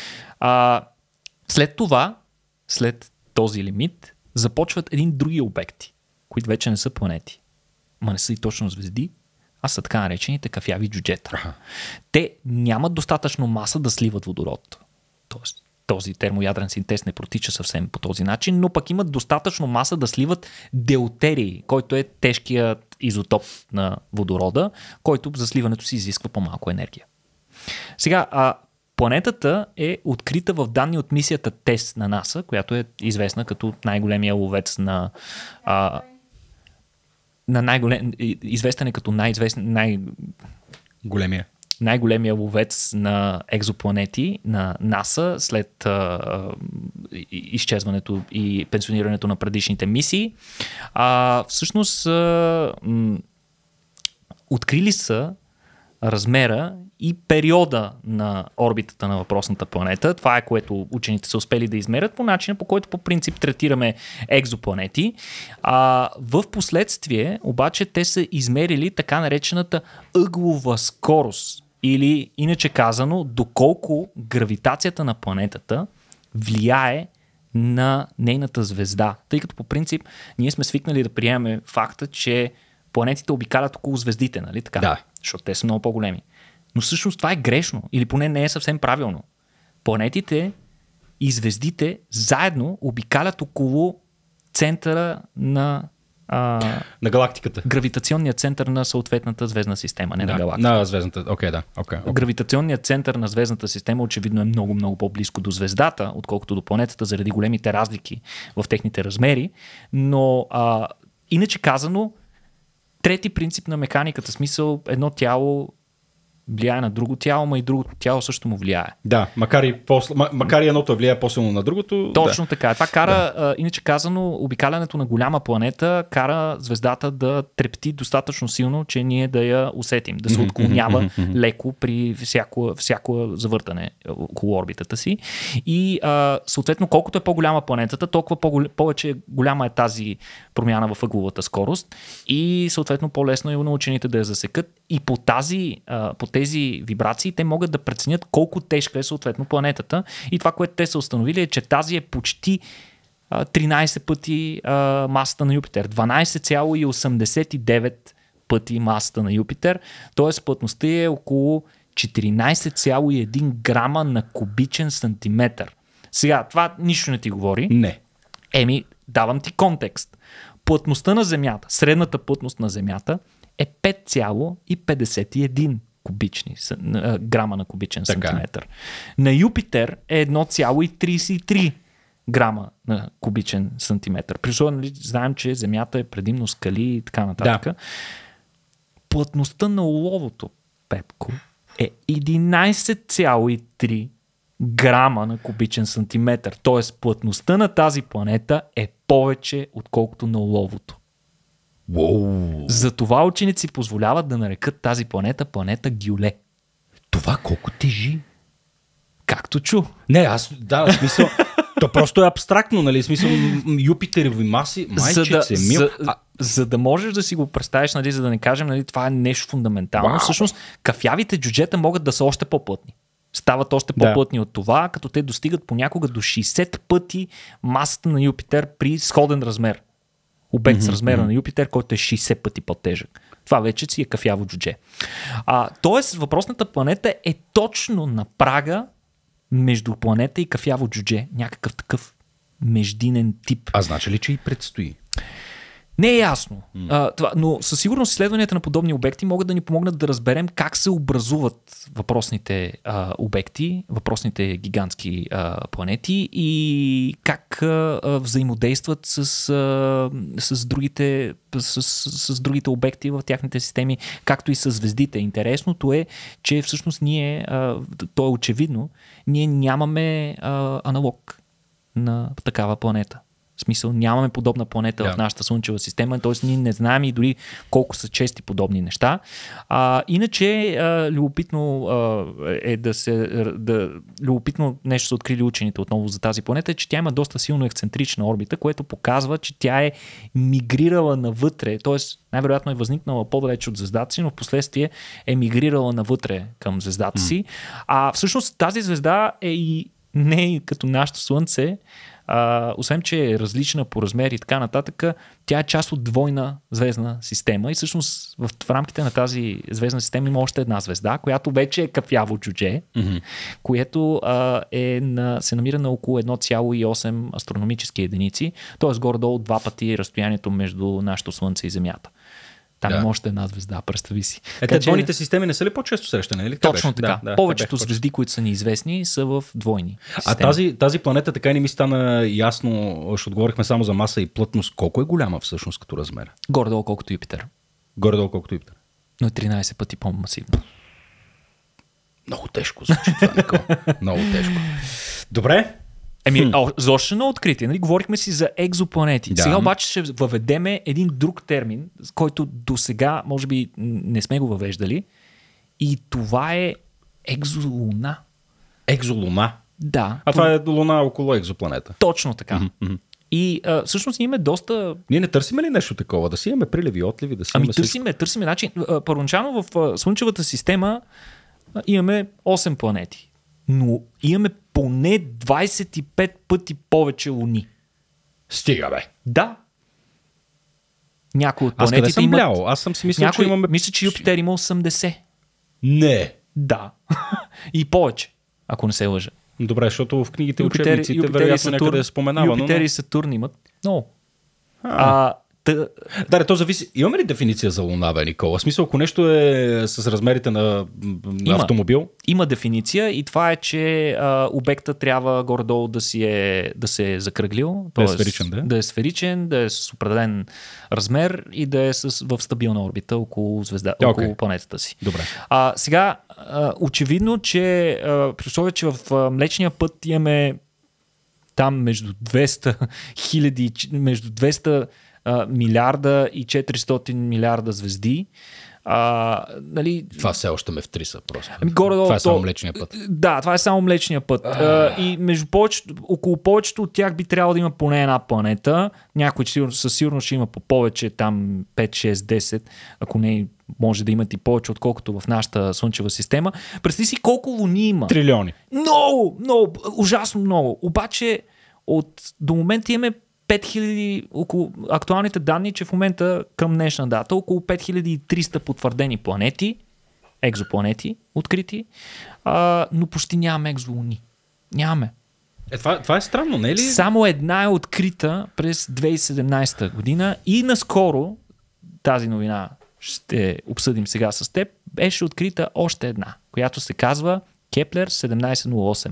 А, след това, след този лимит, започват един други обекти, които вече не са планети. Ма не са и точно звезди, а са така наречените кафяви джуджета. Аха. Те нямат достатъчно маса да сливат водород. Тоест, този термоядрен синтез не протича съвсем по този начин, но пък имат достатъчно маса да сливат деутерий, който е тежкият изотоп на водорода, който за сливането си изисква по-малко енергия. Сега, а планетата е открита в данни от мисията ТЕС на НАСА, която е известна като най-големия ловец на... А, на най-голем... известен е като най-известен... Най... Големия. най-големия ловец на екзопланети на НАСА след а, изчезването и пенсионирането на предишните мисии. А, всъщност а, м- открили са размера и периода на орбитата на въпросната планета. Това е, което учените са успели да измерят по начина, по който по принцип третираме екзопланети. А в последствие обаче те са измерили така наречената ъглова скорост, или иначе казано, доколко гравитацията на планетата влияе на нейната звезда. Тъй като по принцип ние сме свикнали да приемаме факта, че планетите обикалят около звездите, нали така? Да. Защото те са много по-големи. Но всъщност това е грешно, или поне не е съвсем правилно. Планетите и звездите заедно обикалят около центъра на а, на галактиката. Гравитационния център на съответната звездна система, не да, на галактиката. На звездната, окей, okay, да. Okay, okay. Гравитационният център на звездната система очевидно е много-много по-близко до звездата, отколкото до планетата, заради големите разлики в техните размери. Но а, иначе казано, трети принцип на механиката, смисъл едно тяло влияе на друго тяло, ма и другото тяло също му влияе. Да, макар и, по- макар и едното влияе по-силно на другото. Точно да. така. Това кара, да. а, иначе казано, обикалянето на голяма планета кара звездата да трепти достатъчно силно, че ние да я усетим, да се отклонява леко при всяко, всяко завъртане около орбитата си. И а, съответно, колкото е по-голяма планетата, толкова по- повече голяма е тази промяна в ъгловата скорост и съответно по-лесно е на учените да я засекат. И по тази, а, по тези вибрации те могат да преценят колко тежка е съответно планетата. И това, което те са установили, е, че тази е почти а, тринайсет пъти а, масата на Юпитер. дванайсет цяло осемдесет и девет пъти масата на Юпитер. Тоест плътността е около четиринайсет цяло и едно грама на кубичен сантиметър. Сега, това нищо не ти говори. Не. Еми, давам ти контекст. плътността на Земята, средната плътност на Земята е пет цяло петдесет и един кубични, грама на кубичен така. сантиметър. На Юпитер е едно цяло тридесет и три грама на кубичен сантиметър. При условие, нали, знаем, че Земята е предимно скали и така нататък. Да. Плътността на оловото, Пепко, е единадесет цяло и три грама на кубичен сантиметър. Тоест плътността на тази планета е повече отколкото на оловото. Wow. Затова ученици позволяват да нарекат тази планета планета Гюле. Това колко тежи? Както чу. Не, аз, да, в смисъл, то просто е абстрактно, нали, в смисъл, Юпитерови маси, майчице, за, мил... за, а... за да можеш да си го представиш, нали, за да не кажем, нали, това е нещо фундаментално. Wow. Всъщност, кафявите джуджета могат да са още по-плътни. Стават още по-плътни да. От това, като те достигат понякога до шейсет пъти масата на Юпитер при сходен размер. Обект mm-hmm, с размера mm-hmm. на Юпитер, който е шейсет пъти по-тежък. Това вече си е кафяво джудже. А, тоест, въпросната планета е точно на прага между планета и кафяво джудже. Някакъв такъв междинен тип. А значи ли, че и предстои? Не е ясно. Mm. А, това, но със сигурност изследванията на подобни обекти могат да ни помогнат да разберем как се образуват въпросните а, обекти, въпросните гигантски а, планети и как а, а, взаимодействат с, а, с, другите, с, с, с другите обекти в тяхните системи, както и с звездите. Интересното е, че всъщност ние, а, то е очевидно, ние нямаме а, аналог на такава планета. В смисъл, нямаме подобна планета yeah. в нашата Слънчева система, т.е. ние не знаем и дори колко са чести подобни неща. А, иначе, а, любопитно а, е да се... Да, любопитно нещо са открили учените отново за тази планета, е, че тя има доста силно ексцентрична орбита, което показва, че тя е мигрирала навътре, т.е. най-вероятно е възникнала по-далеч от звездата си, но в последствие е мигрирала навътре към звездата mm. си. А всъщност тази звезда е и не като нашето Слънце, Uh, освен, че е различна по размер и така нататък, тя е част от двойна звездна система и всъщност в, в рамките на тази звездна система има още една звезда, която вече е кафяво джудже, mm-hmm. което uh, е на, се намира на около едно цяло и осем астрономически единици, т.е. горе-долу два пъти разстоянието между нашето Слънце и Земята. Там да. Има още една звезда, представи си. Е, те двойните системи не са ли по-често срещани? Или точно беше? Така. Да, да, повечето звезди, които са неизвестни, са в двойни системи. А тази, тази планета така и не ми стана ясно, ще отговорихме само за маса и плътност. Колко е голяма всъщност като размер? Горе-долу колкото Юпитер. Горе-долу колкото Юпитер. Но тринадесет пъти по-масивно. Много тежко звучи това, Никола. Много тежко. Добре. Еми, защо на откритие, нали? Говорихме си за екзопланети. Да. Сега обаче ще въведеме един друг термин, който до сега може би не сме го въвеждали. И това е екзолуна. Екзолуна? Да. А това е луна около екзопланета. Точно така. Mm-hmm. И а, всъщност имаме доста... Ние не търсиме ли нещо такова? Да си имаме приливи, отливи, да си ами имаме... търсиме, търсиме. Значи, първоначално в а, Слънчевата система а, имаме осем планети. Но имаме поне двадесет и пет пъти повече луни. Стига, бе. Да. Някои от планетите имат... Аз къде съм блял? Аз съм си мислил, някой... че имаме... Мисля, че Юпитер има осемдесет. Не. Да. И повече, ако не се лъжа. Добре, защото в книгите и учебниците вероятно някъде е споменава. Юпитер но... и Сатурн имат. Но. А... а Та... Да, то зависи. Имаме ли дефиниция за луна, бе, Никола? В смисъл, ако нещо е с размерите на, на има, автомобил? Има дефиниция и това е, че а, обекта трябва горе-долу да, си е, да се е закръглил. Да е сферичен, да? Да е сферичен, да е с определен размер и да е с, в стабилна орбита около, звезда, okay. около планетата си. Добре. А, сега, а, очевидно, че а, при условие, че в а, Млечния път имаме там между двеста хиляди, между двеста милиарда и четиристотин милиарда звезди. А, нали... Това все още ме втриса просто. Ами, горе-долу, това е само то... Млечния път. Да, това е само Млечния път. А, и между повечето, около повечето от тях би трябвало да има поне една планета. Някой със сигурност ще има по повече, там пет, шест, десет, ако не може да имат и повече, отколкото в нашата Слънчева система. Представи си колко луни има. Трилиони. Много, много, ужасно много. Обаче от, до момента имаме пет хиляди, около актуалните данни, че в момента към днешна дата около пет хиляди и триста потвърдени планети, екзопланети, открити, а, но почти нямаме екзолуни. Нямаме. Е, това, това е странно, не е ли? Само една е открита през две хиляди и седемнадесета година и наскоро, тази новина ще обсъдим сега с теб, беше открита още една, която се казва Кеплер седемнадесет нула осем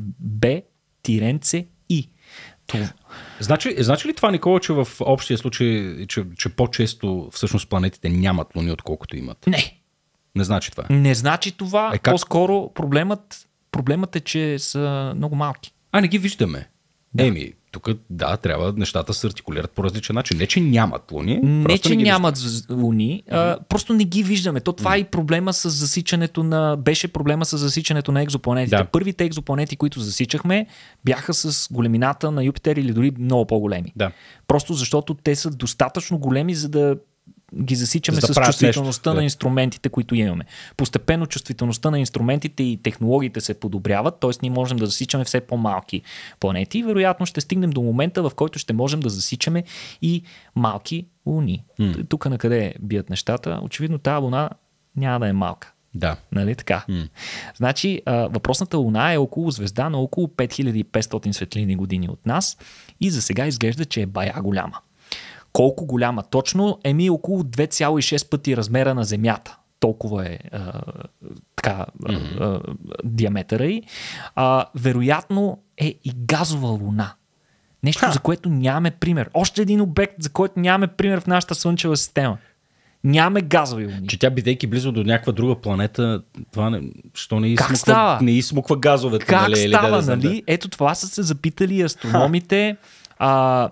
Б-И. Това. Значи, значи ли това, Никола, че в общия случай, че, че по-често всъщност планетите нямат луни, отколкото имат? Не. Не значи това. Не значи това. Е, как? По-скоро проблемът, проблемът е, че са много малки. А, не ги виждаме. Да. Еми, тук да, трябва нещата се артикулират по различен начин. Не, че нямат луни. Не, че не нямат виждаме. луни, а, просто не ги виждаме. То това mm. е и проблема с засичането на... Беше проблема с засичането на екзопланетите. Да. Първите екзопланети, които засичахме, бяха с големината на Юпитер или дори много по-големи. Да. Просто защото те са достатъчно големи, за да ги засичаме да с чувствителността нещо, на да. инструментите, които имаме. Постепенно чувствителността на инструментите и технологиите се подобряват, т.е. ние можем да засичаме все по-малки планети и вероятно ще стигнем до момента, в който ще можем да засичаме и малки луни. Mm. Тук на къде бият нещата? Очевидно тази луна няма да е малка. Да. Нали така? Mm. Значи, а, въпросната луна е около звезда на около пет хиляди и петстотин светлинни години от нас и за сега изглежда, че е бая голяма. Колко голяма точно? Еми около две цяло и шест пъти размера на Земята. Толкова е а, така, mm-hmm. а, а, диаметъра й. А, вероятно е и газова луна. Нещо, Ха. за което нямаме пример. Още един обект, за който нямаме пример в нашата Слънчева система. Нямаме газови луни. Че тя, бидейки близо до някаква друга планета, това не, що не как изсмуква, не изсмуква газовете. Как нали, става, или да, нали? Да. Ето това са се запитали астрономите. А,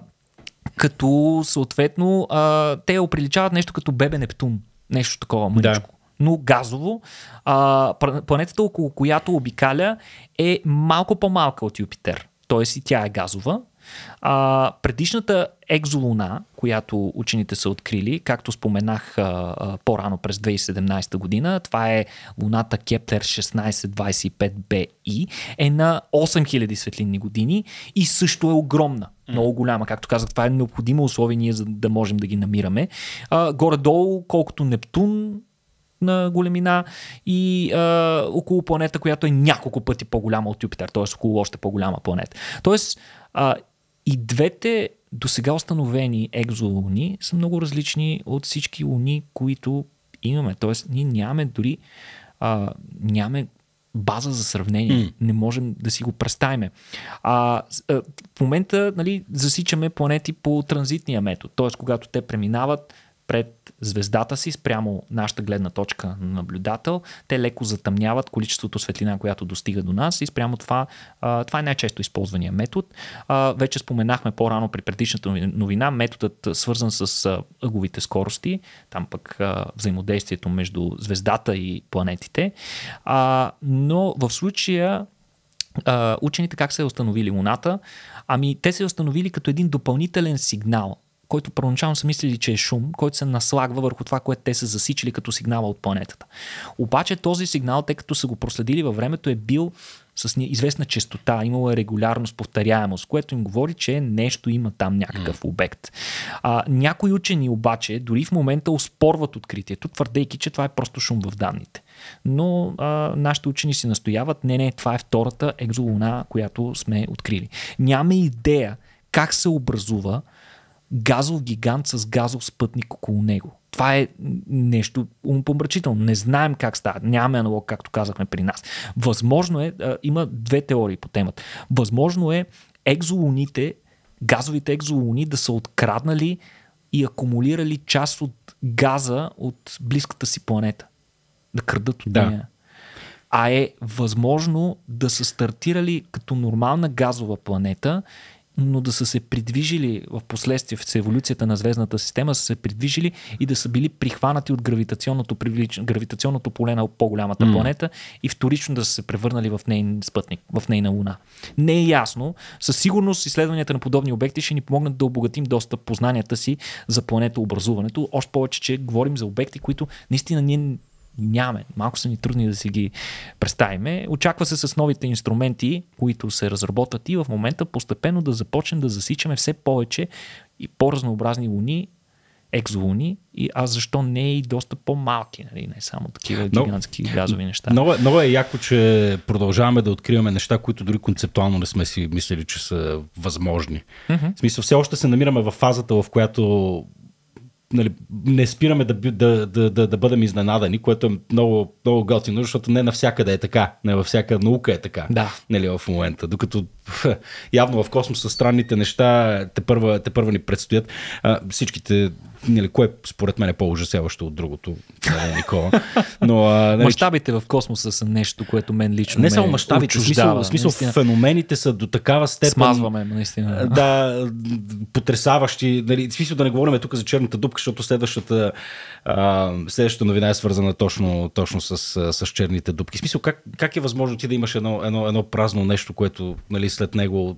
като съответно а, те оприличават нещо като бебе Нептун. Нещо такова мъничко. Да. Но газово. А, планетата, около която обикаля, е малко по-малка от Юпитер. Тоест и тя е газова. А, предишната екзолуна, която учените са открили, както споменах а, а, по-рано през две хиляди и седемнадесета година, това е луната Кеплер шестнадесет двадесет и пет Б-И, е на осем хиляди светлинни години и също е огромна. Много голяма, както казах, това е необходимо условие ние, за да можем да ги намираме. А, горе-долу, колкото Нептун на големина и а, около планета, която е няколко пъти по-голяма от Юпитер, т.е. около още по-голяма планета. Тоест, а, и двете досега установени екзолуни са много различни от всички луни, които имаме. Тоест, ние нямаме дори а, нямаме база за сравнение. Mm. Не можем да си го представим. А, а, в момента, нали, засичаме планети по транзитния метод, т.е. когато те преминават пред звездата си спрямо нашата гледна точка на наблюдател, те леко затъмняват количеството светлина, която достига до нас и спрямо това, а, това е най-често използвания метод. А, вече споменахме по-рано при предишната новина, методът свързан с а, ъговите скорости, там пък а, взаимодействието между звездата и планетите. А, но в случая а, учените как са установили Луната? Ами те са установили като един допълнителен сигнал, който първоначално са мислили, че е шум, който се наслагва върху това, което те са засичали като сигнала от планетата. Обаче този сигнал, тъй като са го проследили във времето, е бил с известна честота, имала регулярност, повторяемост, което им говори, че нещо има там някакъв обект. А, някои учени обаче дори в момента оспорват откритието, твърдейки, че това е просто шум в данните. Но а, нашите учени си настояват, не, не, това е втората екзолуна, която сме открили. Нямаме идея как се образува газов гигант с газов спътник около него. Това е нещо умопомрачително. Не знаем как става. Нямаме аналог, както казахме при нас. Възможно е, а, има две теории по темата. Възможно е екзолуните, газовите екзолуни да са откраднали и акумулирали част от газа от близката си планета. Да крадат от да. нея. А е възможно да са стартирали като нормална газова планета, но да са се придвижили в последствие в еволюцията на звездната система, са се придвижили и да са били прихванати от гравитационното, привлич... гравитационното поле на по-голямата mm. планета и вторично да са се превърнали в нейн спътник, в нейна луна. Не е ясно. Със сигурност изследванията на подобни обекти ще ни помогнат да обогатим доста познанията си за планетообразуването. Още повече, че говорим за обекти, които наистина ние нямаме. Малко са ни трудни да си ги представиме. Очаква се с новите инструменти, които се разработват и в момента постепенно да започнем да засичаме все повече и по-разнообразни луни екзолуни, и, а защо не и доста по-малки, нали? Не само такива гигантски но, газови неща. Много, много е яко, че продължаваме да откриваме неща, които дори концептуално не сме си мислили, че са възможни. Mm-hmm. В смисъл, все още се намираме в фазата, в която нали, не спираме да, да, да, да, да бъдем изненадани, което е много, много готино, защото не навсякъде е така, не във всяка наука е така, да. Нали, в момента. Докато явно в космоса странните неща те първа, те първа ни предстоят. А, всичките, нали, кое според мен е по-ужасяващо от другото, нали, Никола. Но, а, нали, мащабите в космоса са нещо, което мен лично не само мащабите, в смисъл, смисъл феномените са до такава степен. Смазваме, наистина. Да, потресаващи. Нали, в смисъл да не говорим тук за черната дупка, защото следващата, а, следващата новина е свързана точно, точно с, с черните дупки. В смисъл, как, как е възможно ти да имаш едно, едно, едно празно нещо, което нали, след него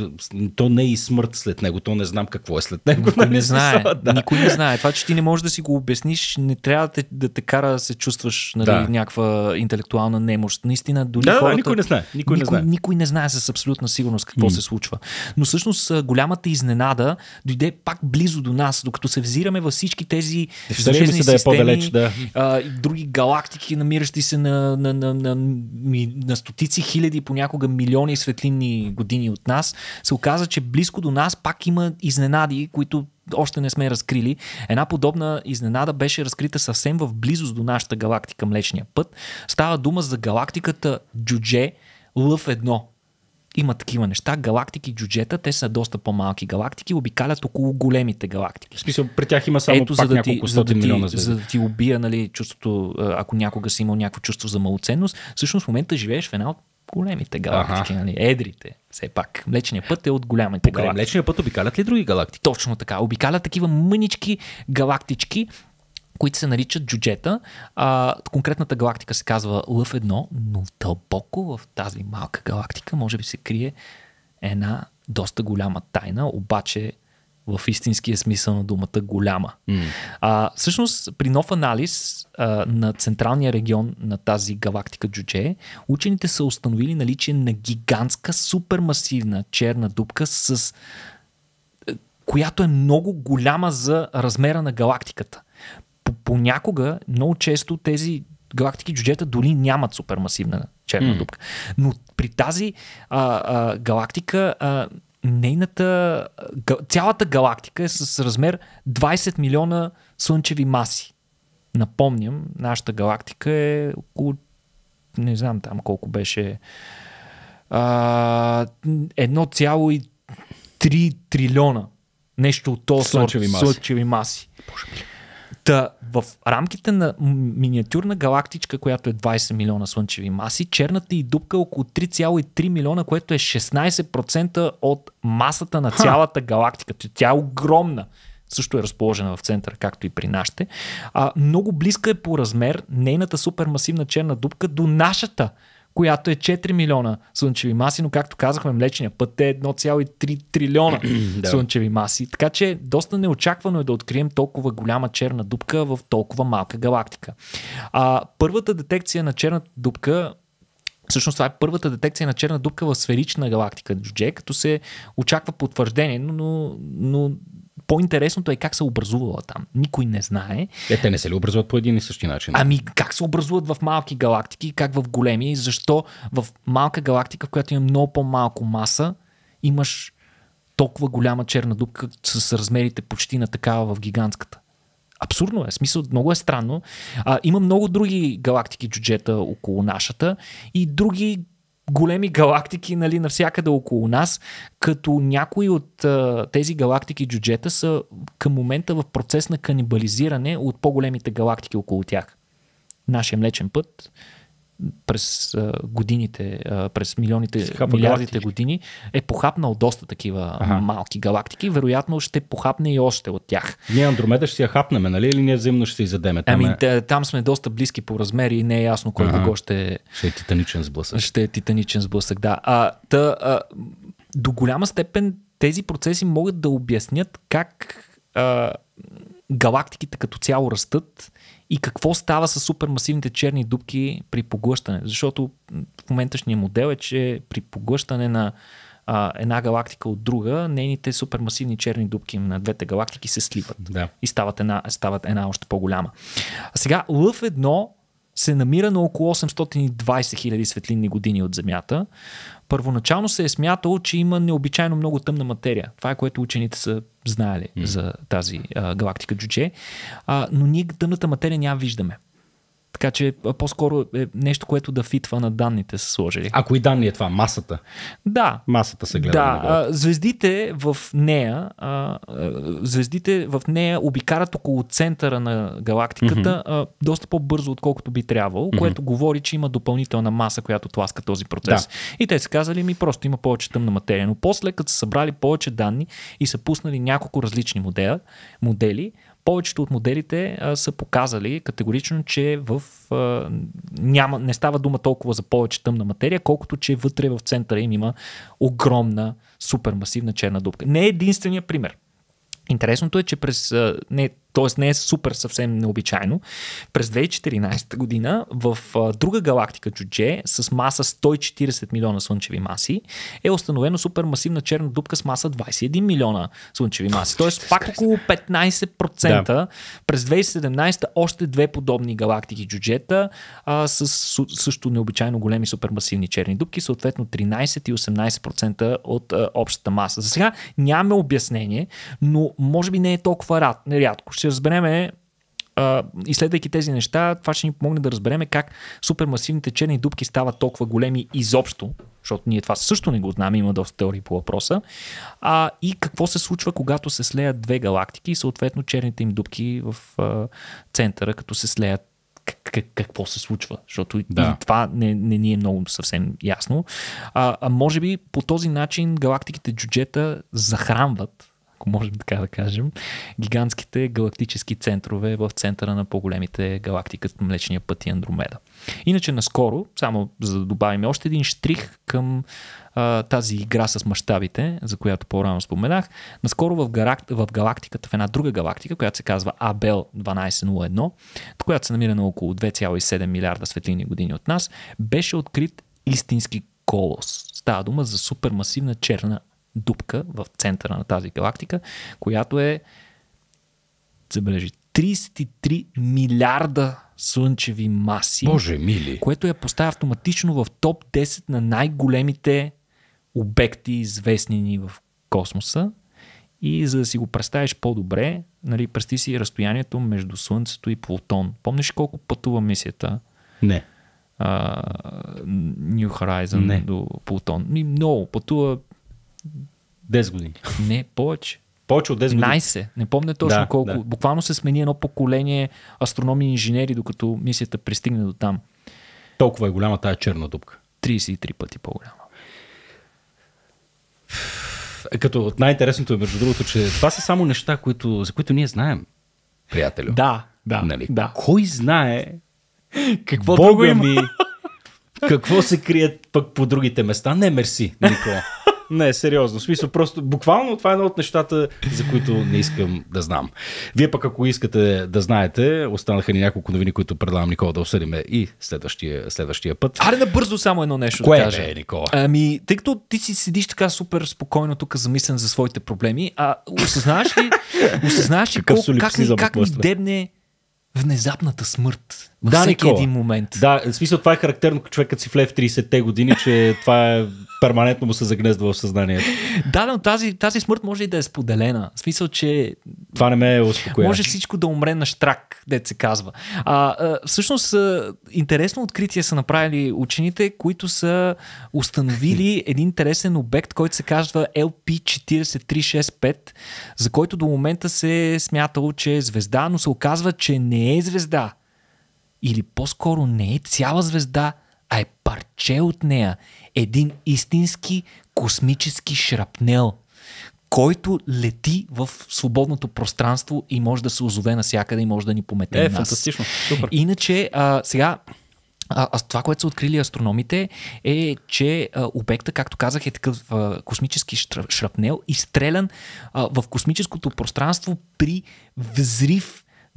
то не е и смърт след него, то не знам какво е след него. Никой нали, не знае. Да. Никой не знае. Това, че ти не можеш да си го обясниш, не трябва да те, да те кара да се чувстваш нали, да. някаква интелектуална немощ. Наистина, дори да, хората... Да, никой не знае. Никой, никой, не знае. никой не знае с абсолютна сигурност какво mm. се случва. Но всъщност голямата изненада дойде пак близо до нас, докато се взираме във всички тези звездни системи, да е по-далеч, да. а, и други галактики, намиращи се на, на, на, на, на, на стотици хиляди, понякога милиони светлинни години от нас, се оказа, че близко до нас пак има изненади, които още не сме разкрили. Една подобна изненада беше разкрита съвсем в близост до нашата галактика Млечния път. Става дума за галактиката Джудже Лъв едно. Има такива неща. Галактики Джуджета, те са доста по-малки галактики, обикалят около големите галактики. В смисъл, при тях има само Ето, пак за да няколко ти, стотин за да милиона ти, звезди. За да ти убия нали, чувството, ако някога си имал някакво чувство за малоценност, всъщност в момента живееш в една от големите галактики, нали? Едрите. Все пак. Млечният път е от голямите Покрай галактики. Млечния път обикалят ли други галактики? Точно така. Обикалят такива мънички галактички, които се наричат джуджета. А, конкретната галактика се казва Лъв едно, но дълбоко в тази малка галактика може би се крие една доста голяма тайна, обаче в истинския смисъл на думата голяма. Mm. А, всъщност, при нов анализ а, на централния регион на тази галактика Джудже, учените са установили наличие на гигантска, супермасивна черна дупка, с, която е много голяма за размера на галактиката. Понякога, много често тези галактики Джуджета дори нямат супермасивна черна mm. дупка. Но при тази а, а, галактика а, нейната, цялата галактика е с размер двайсет милиона слънчеви маси. Напомням, нашата галактика е около, не знам там колко беше, а, едно цяло и три трилиона. Нещо от този слънчеви маси. слънчеви маси. Та, в рамките на миниатюрна галактичка, която е двайсет милиона слънчеви маси, черната й дупка е около три цяло и три милиона, което е шестнайсет процента от масата на цялата галактика. Тя е огромна. Също е разположена в центъра, както и при нашите. А, много близка е по размер нейната супермасивна черна дупка до нашата, която е четири милиона слънчеви маси, но както казахме, Млечния път е едно цяло и три трилиона слънчеви маси. Така че доста неочаквано е да открием толкова голяма черна дупка в толкова малка галактика. А, първата детекция на черната дупка, всъщност това е първата детекция на черна дупка в сферична галактика Джудже, като се очаква потвърждение, но, но по-интересното е как се образувала там. Никой не знае. Е, те не се ли образуват по един и същи начин? Ами как се образуват в малки галактики, как в големи, защо в малка галактика, в която има много по-малко маса, имаш толкова голяма черна дупка с размерите почти на такава в гигантската. Абсурдно е, смисъл, много е странно. А, има много други галактики Джуджета около нашата и други големи галактики, нали, навсякъде около нас, като някои от а, тези галактики Джуджета са към момента в процес на канибализиране от по-големите галактики около тях. Нашия Млечен път през а, годините, а, през милионите, милиардите галактики. години е похапнал доста такива ага. малки галактики. Вероятно ще похапне и още от тях. Ние Андромеда ще си я хапнем, нали? Или ние взаимно ще се изядеме? Ами е... там сме доста близки по размери и не е ясно кой ага. кого ще... Ще е титаничен сблъсък. Ще е титаничен сблъсък, да. А, та, а, до голяма степен тези процеси могат да обяснят как а, галактиките като цяло растат и какво става с супермасивните черни дупки при поглъщане. Защото в моменташния модел е, че при поглъщане на а, една галактика от друга, нейните супермасивни черни дупки на двете галактики се сливат Да. и стават една, стават една още по-голяма. А сега Лъв едно се намира на около осемстотин и двайсет хиляди светлинни години от Земята. Първоначално се е смятало, че има необичайно много тъмна материя. Това е което учените са знаели mm. за тази а, галактика Джудже. А, но ние тъмната материя няма виждаме. Така че по-скоро е нещо, което да фитва на данните са сложили. А кои данни е това? Масата? Да. Масата се гледа. Да, а, звездите в нея а, звездите в нея обикарат около центъра на галактиката mm-hmm. а, доста по-бързо, отколкото би трябвало, mm-hmm. което говори, че има допълнителна маса, която тласка този процес. Да. И те са казали, ми просто има повече тъмна материя. Но после, като са събрали повече данни и са пуснали няколко различни модела, модели, повечето от моделите а, са показали категорично, че в, а, няма, не става дума толкова за повече тъмна материя, колкото че вътре в центъра им има огромна, супермасивна черна дупка. Не е единствения пример. Интересното е, че през, не, т.е. не е супер съвсем необичайно, през две хиляди и четиринайсета година в а, друга галактика Джудже с маса сто и четирийсет милиона слънчеви маси е установено супермасивна черна дупка с маса двайсет и един милиона слънчеви маси. Т.е. пак около петнайсет процента. Да. През две хиляди и седемнайсета още две подобни галактики Джуджета а, с също необичайно големи супермасивни черни дупки, съответно тринайсет и осемнайсет процента от а, общата маса. За сега нямаме обяснение, но може би не е толкова рад, рядко. Ще разбереме, а, изследвайки тези неща, това ще ни помогне да разбереме как супермасивните черни дупки стават толкова големи изобщо, защото ние това също не го знаем, има доста теории по въпроса, а, и какво се случва, когато се слеят две галактики и съответно черните им дупки в а, центъра, като се слеят. Какво се случва, защото да. И това не, не ни е много съвсем ясно. А, а може би по този начин галактиките Джуджета захранват, ако можем така да кажем, гигантските галактически центрове в центъра на по-големите галактики, като Млечния път и Андромеда. Иначе наскоро, само за да добавим още един штрих към а, тази игра с мащабите, за която по-рано споменах, наскоро в, галак... в галактиката, в една друга галактика, която се казва А Б Л дванайсет нула едно, която се намира на около две цяло и седем милиарда светлинни години от нас, беше открит истински колос. Става дума за супермасивна черна дупка в центъра на тази галактика, която е, забележи, трийсет и три милиарда слънчеви маси. Боже мили! Което я поставя автоматично в топ десет на най-големите обекти, известни ни в космоса. И за да си го представиш по-добре, нали, представи си разстоянието между Слънцето и Плутон. Помниш колко пътува мисията? Не. Uh, New Horizon Не. до Плутон? Много. Пътува десет години. Не, повече. Повече от десет години. единайсет. Не помня точно да, колко. Да. Буквално се смени едно поколение астрономи и инженери, докато мисията пристигне до там. Толкова е голяма тая черна дупка. трийсет и три пъти по-голяма. Като от най-интересното е, между другото, че това са само неща, които, за които ние знаем, приятелю. Да, да, нали? да. Кой знае какво Бога ми, какво се крият пък по другите места? Не, мерси, Никола. Не, сериозно. В смисъл, просто буквално това е едно от нещата, за които не искам да знам. Вие пък, ако искате да знаете, останаха ни няколко новини, които предлагам Никола да обсъдим и следващия, следващия път. Аре набързо само едно нещо Кое да кажа. Кое е, Никола? Ами, тъй като ти си седиш така супер спокойно тук замислен за своите проблеми, а осъзнаваш ли, осъзнаваш ли колко, как, ни, как ни дебне внезапната смърт във да, всеки Никола. един момент. Да, в смисъл това е характерно, човек като си влезе в трийсетте години, че това е перманентно му се загнездва в съзнанието. Да, но тази, тази смърт може и да е споделена. В смисъл, че това не ме е успокоява. Може всичко да умре на штрак, дет се казва. А, а, всъщност, а, интересно откритие са направили учените, които са установили един интересен обект, който се казва Ел Пи четирийсет три шест пет, за който до момента се е смятало, че е звезда, но се оказва, че не е звезда. Или по-скоро не е цяла звезда, а е парче от нея. Един истински космически шрапнел, който лети в свободното пространство и може да се озове навсякъде и може да ни помете е, нас. Фантастично. Супер. Иначе, а, сега, а, а, това, което са открили астрономите, е, че а, обекта, както казах, е такъв а, космически шрапнел, изстрелян а, в космическото пространство при взрив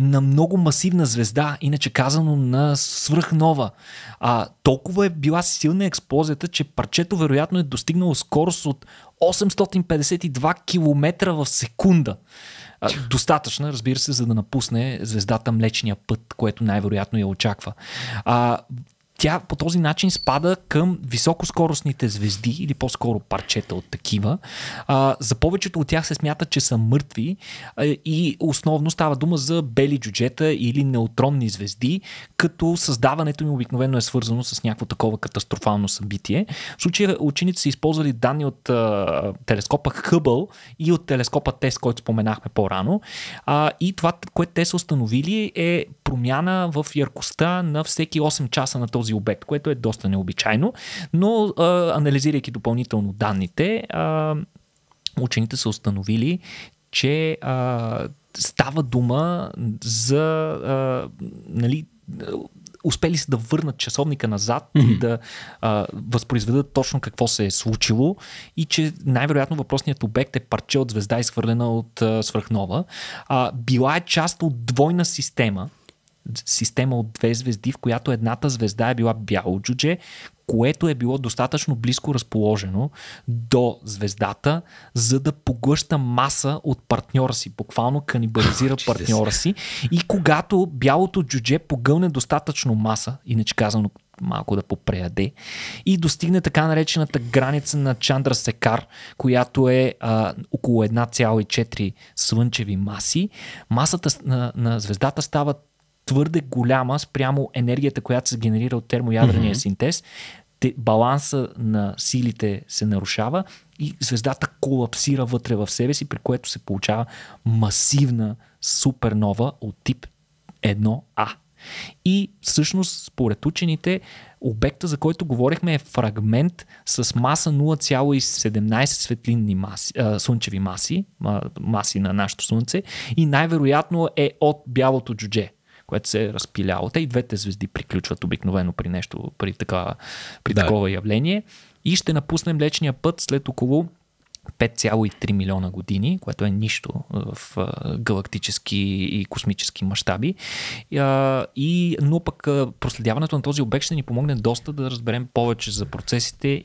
на много масивна звезда, иначе казано на свръхнова. А, толкова е била силна експлозията, че парчето вероятно е достигнало скорост от осемстотин петдесет и два километра в секунда. А, достатъчна, разбира се, за да напусне звездата Млечния път, което най-вероятно я очаква. А, Тя по този начин спада към високоскоростните звезди или по-скоро парчета от такива. А, за повечето от тях се смята, че са мъртви а, и основно става дума за бели джуджета или неутронни звезди, като създаването им обикновено е свързано с някакво такова катастрофално събитие. В случая ученици са използвали данни от а, телескопа Хъбъл и от телескопа Тест, който споменахме по-рано. А, и това, което те са установили, е промяна в яркостта на всеки осем часа на този обект, което е доста необичайно, но а, анализирайки допълнително данните, а, учените са установили, че а, става дума за а, нали, успели са да върнат часовника назад mm-hmm. и да а, възпроизведат точно какво се е случило и че най-вероятно въпросният обект е парче от звезда, изхвърлена от а, свръхнова. А, била е част от двойна система, система от две звезди, в която едната звезда е била бяло джудже, което е било достатъчно близко разположено до звездата, за да поглъща маса от партньора си, буквално канибализира партньора си, и когато бялото джудже погълне достатъчно маса, иначе казано малко да попреяде, и достигне така наречената граница на Чандра-Секар, която е а, около една цяло и четири слънчеви маси, масата на, на звездата става твърде голяма спрямо енергията, която се генерира от термоядрения mm-hmm. синтез. Те, баланса на силите се нарушава и звездата колапсира вътре в себе си, при което се получава масивна супернова от тип едно А. И всъщност, според учените, обекта, за който говорихме, е фрагмент с маса нула цяло и седемнайсет светлинни маси, а, слънчеви маси, а, маси на нашето Слънце, и най-вероятно е от бялото джудже, което се е разпиляло. Те и двете звезди приключват обикновено при нещо, при, така, при да. такова явление, и ще напуснем Млечния път след около пет цяло и три милиона години, което е нищо в галактически и космически мащаби. И, но пък проследяването на този обект ще ни помогне доста да разберем повече за процесите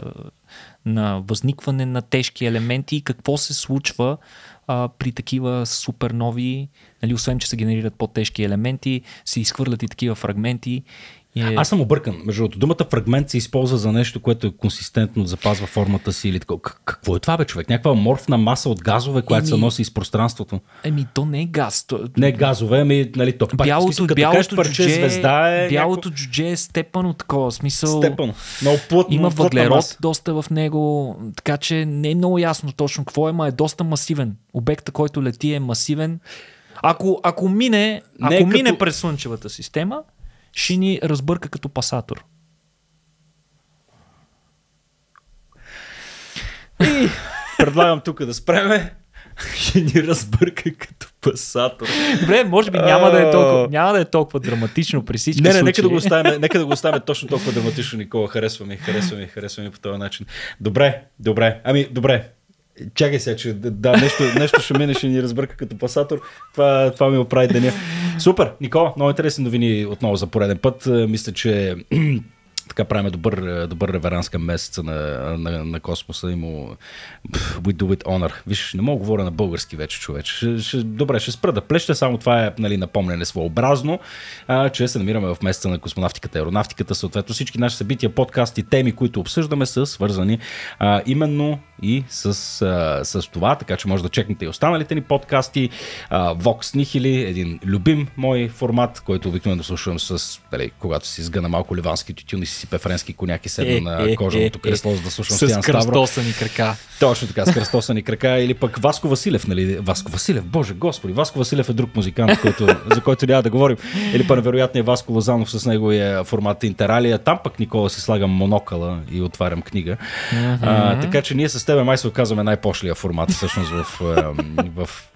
на възникване на тежки елементи и какво се случва а, при такива супернови, нали, освен че се генерират по-тежки елементи, се изхвърлят и такива фрагменти. Е... Аз съм объркан. Между другото, думата фрагмент се използва за нещо, което е консистентно, запазва формата си или такова. Какво е това, бе, човек? Някаква аморфна маса от газове, която еми... се носи из пространството. Еми, то не е газ. То... Не е газове, ами, нали, то пак бялото, смисъл, като бялото кажеш парче джудже, звезда е... Бялото някакво... джудже е степано такова, смисъл... Степано. Много плътно. Има въглерод маса. доста в него, така че не е много ясно точно какво е, ма е доста масивен. Обекта, който лети, е масивен. Ако, ако мине, ако не, мине като... през Слънчевата система, ще ни разбърка като пасатор. И предлагам тук да спреме. Ще ни разбърка като пасатор. Добре, може би няма да е толкова, няма да е толкова драматично при всички не, не, случаи. нека да го оставим, нека да го оставим точно толкова драматично, Никола. Харесва ми, харесва ми, харесва ми по този начин. Добре, добре. Ами, добре. Чакай сега, че да, нещо, нещо ще мине, ще ни разбърка като пасатор. Това, това ми оправи деня. Супер, Никола, много интересни новини отново за пореден път. Мисля, че така правим добър, добър реверанс към месеца на, на, на космоса и му we do it honor. Виж, не мога да говоря на български вече, човече. Ще, ще, добре, ще спра да плеща, само това е, нали, напомняне своеобразно, а, че се намираме в месеца на космонавтиката, аеронавтиката, съответно всички наши събития, подкасти, теми, които обсъждаме, са свързани а, именно и с, а, с това, така че може да чекнете и останалите ни подкасти. А, Vox Nihili, един любим мой формат, който обикновено слушам с, дали, когато си сгъна малко ливански тютюн и си сипе френски коняк и седна е, на кожаното е, кресло, за да слушам Стоян Ставро. С кръстосани крака. Точно така, с кръстосани крака. Или пък Васко Василев, нали? Васко Василев, боже господи, Васко Василев е друг музикант, който, за който няма да говорим. Или пък невероятният Васко Лозанов с неговия формат Интералия. Там пък, Никола, си слагам монокъла и отварям книга. Mm-hmm. А, така че ние с тебе май се оказваме най-пошлия формат всъщност в, в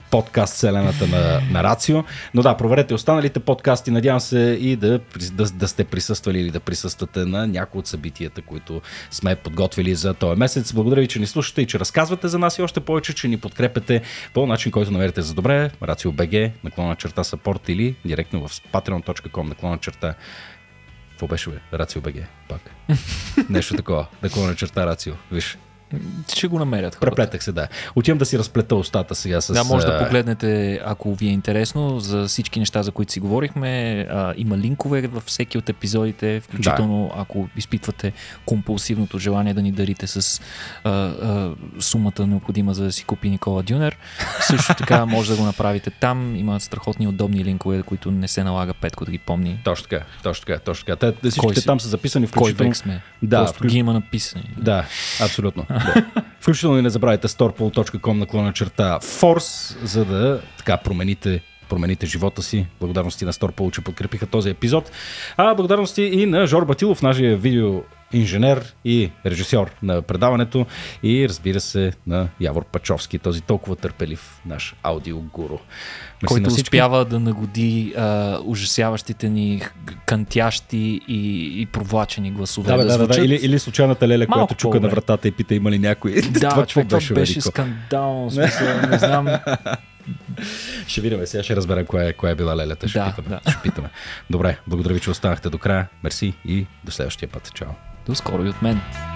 подкаст вселената на, на Рацио. Но да, проверете останалите подкасти. Надявам се и да, да, да сте присъствали или да присъствате на някои от събитията, които сме подготвили за този месец. Благодаря ви, че ни слушате и че разказвате за нас и още повече, че ни подкрепяте по начин, който намерите за добре. RACIO.BG, наклона черта support или директно в patreon точка com наклона черта. Какво беше бе? RACIO.BG пак. Нещо такова. Наклона черта Рацио. Виж. Ще го намерят хората. Преплетах се, да. Отивам да си разплета устата сега с... Да, може да погледнете, ако ви е интересно, за всички неща, за които си говорихме. А, има линкове във всеки от епизодите, включително да. Ако изпитвате компулсивното желание да ни дарите с а, а, сумата необходима за да си купи Никола Дюнер. Също така може да го направите там. Има страхотни удобни линкове, които не се налага Петко да ги помни. Точно така, точно така, точно така. Те, всичките там са записани включително... Кой век сме? Да, просто вклю... ги има написани. Да, абсолютно. Да. Включително и не забравяйте storpool точка com наклона черта Force, за да така промените промените живота си. Благодарности на Storpool, че подкрепиха този епизод. А благодарности и на Жор Батилов, нашия видеоинженер и режисьор на предаването, и разбира се на Явор Пачовски, този толкова търпелив наш аудиогуру. Който успява да нагоди а, ужасяващите ни кантящи и, и провлачени гласове. Да, да, да, да, да. Или, или случайната леля, малко която чука на вратата и пита има ли някой. Да, това, човек, това беше, беше скандално. Смисъл, не знам. Ще видим, сега ще разберем коя е, коя е била лелята. Ще, да, питаме, да. ще питаме. Добре, благодаря ви, че останахте до края. Мерси и до следващия път. Чао. До скоро и от мен.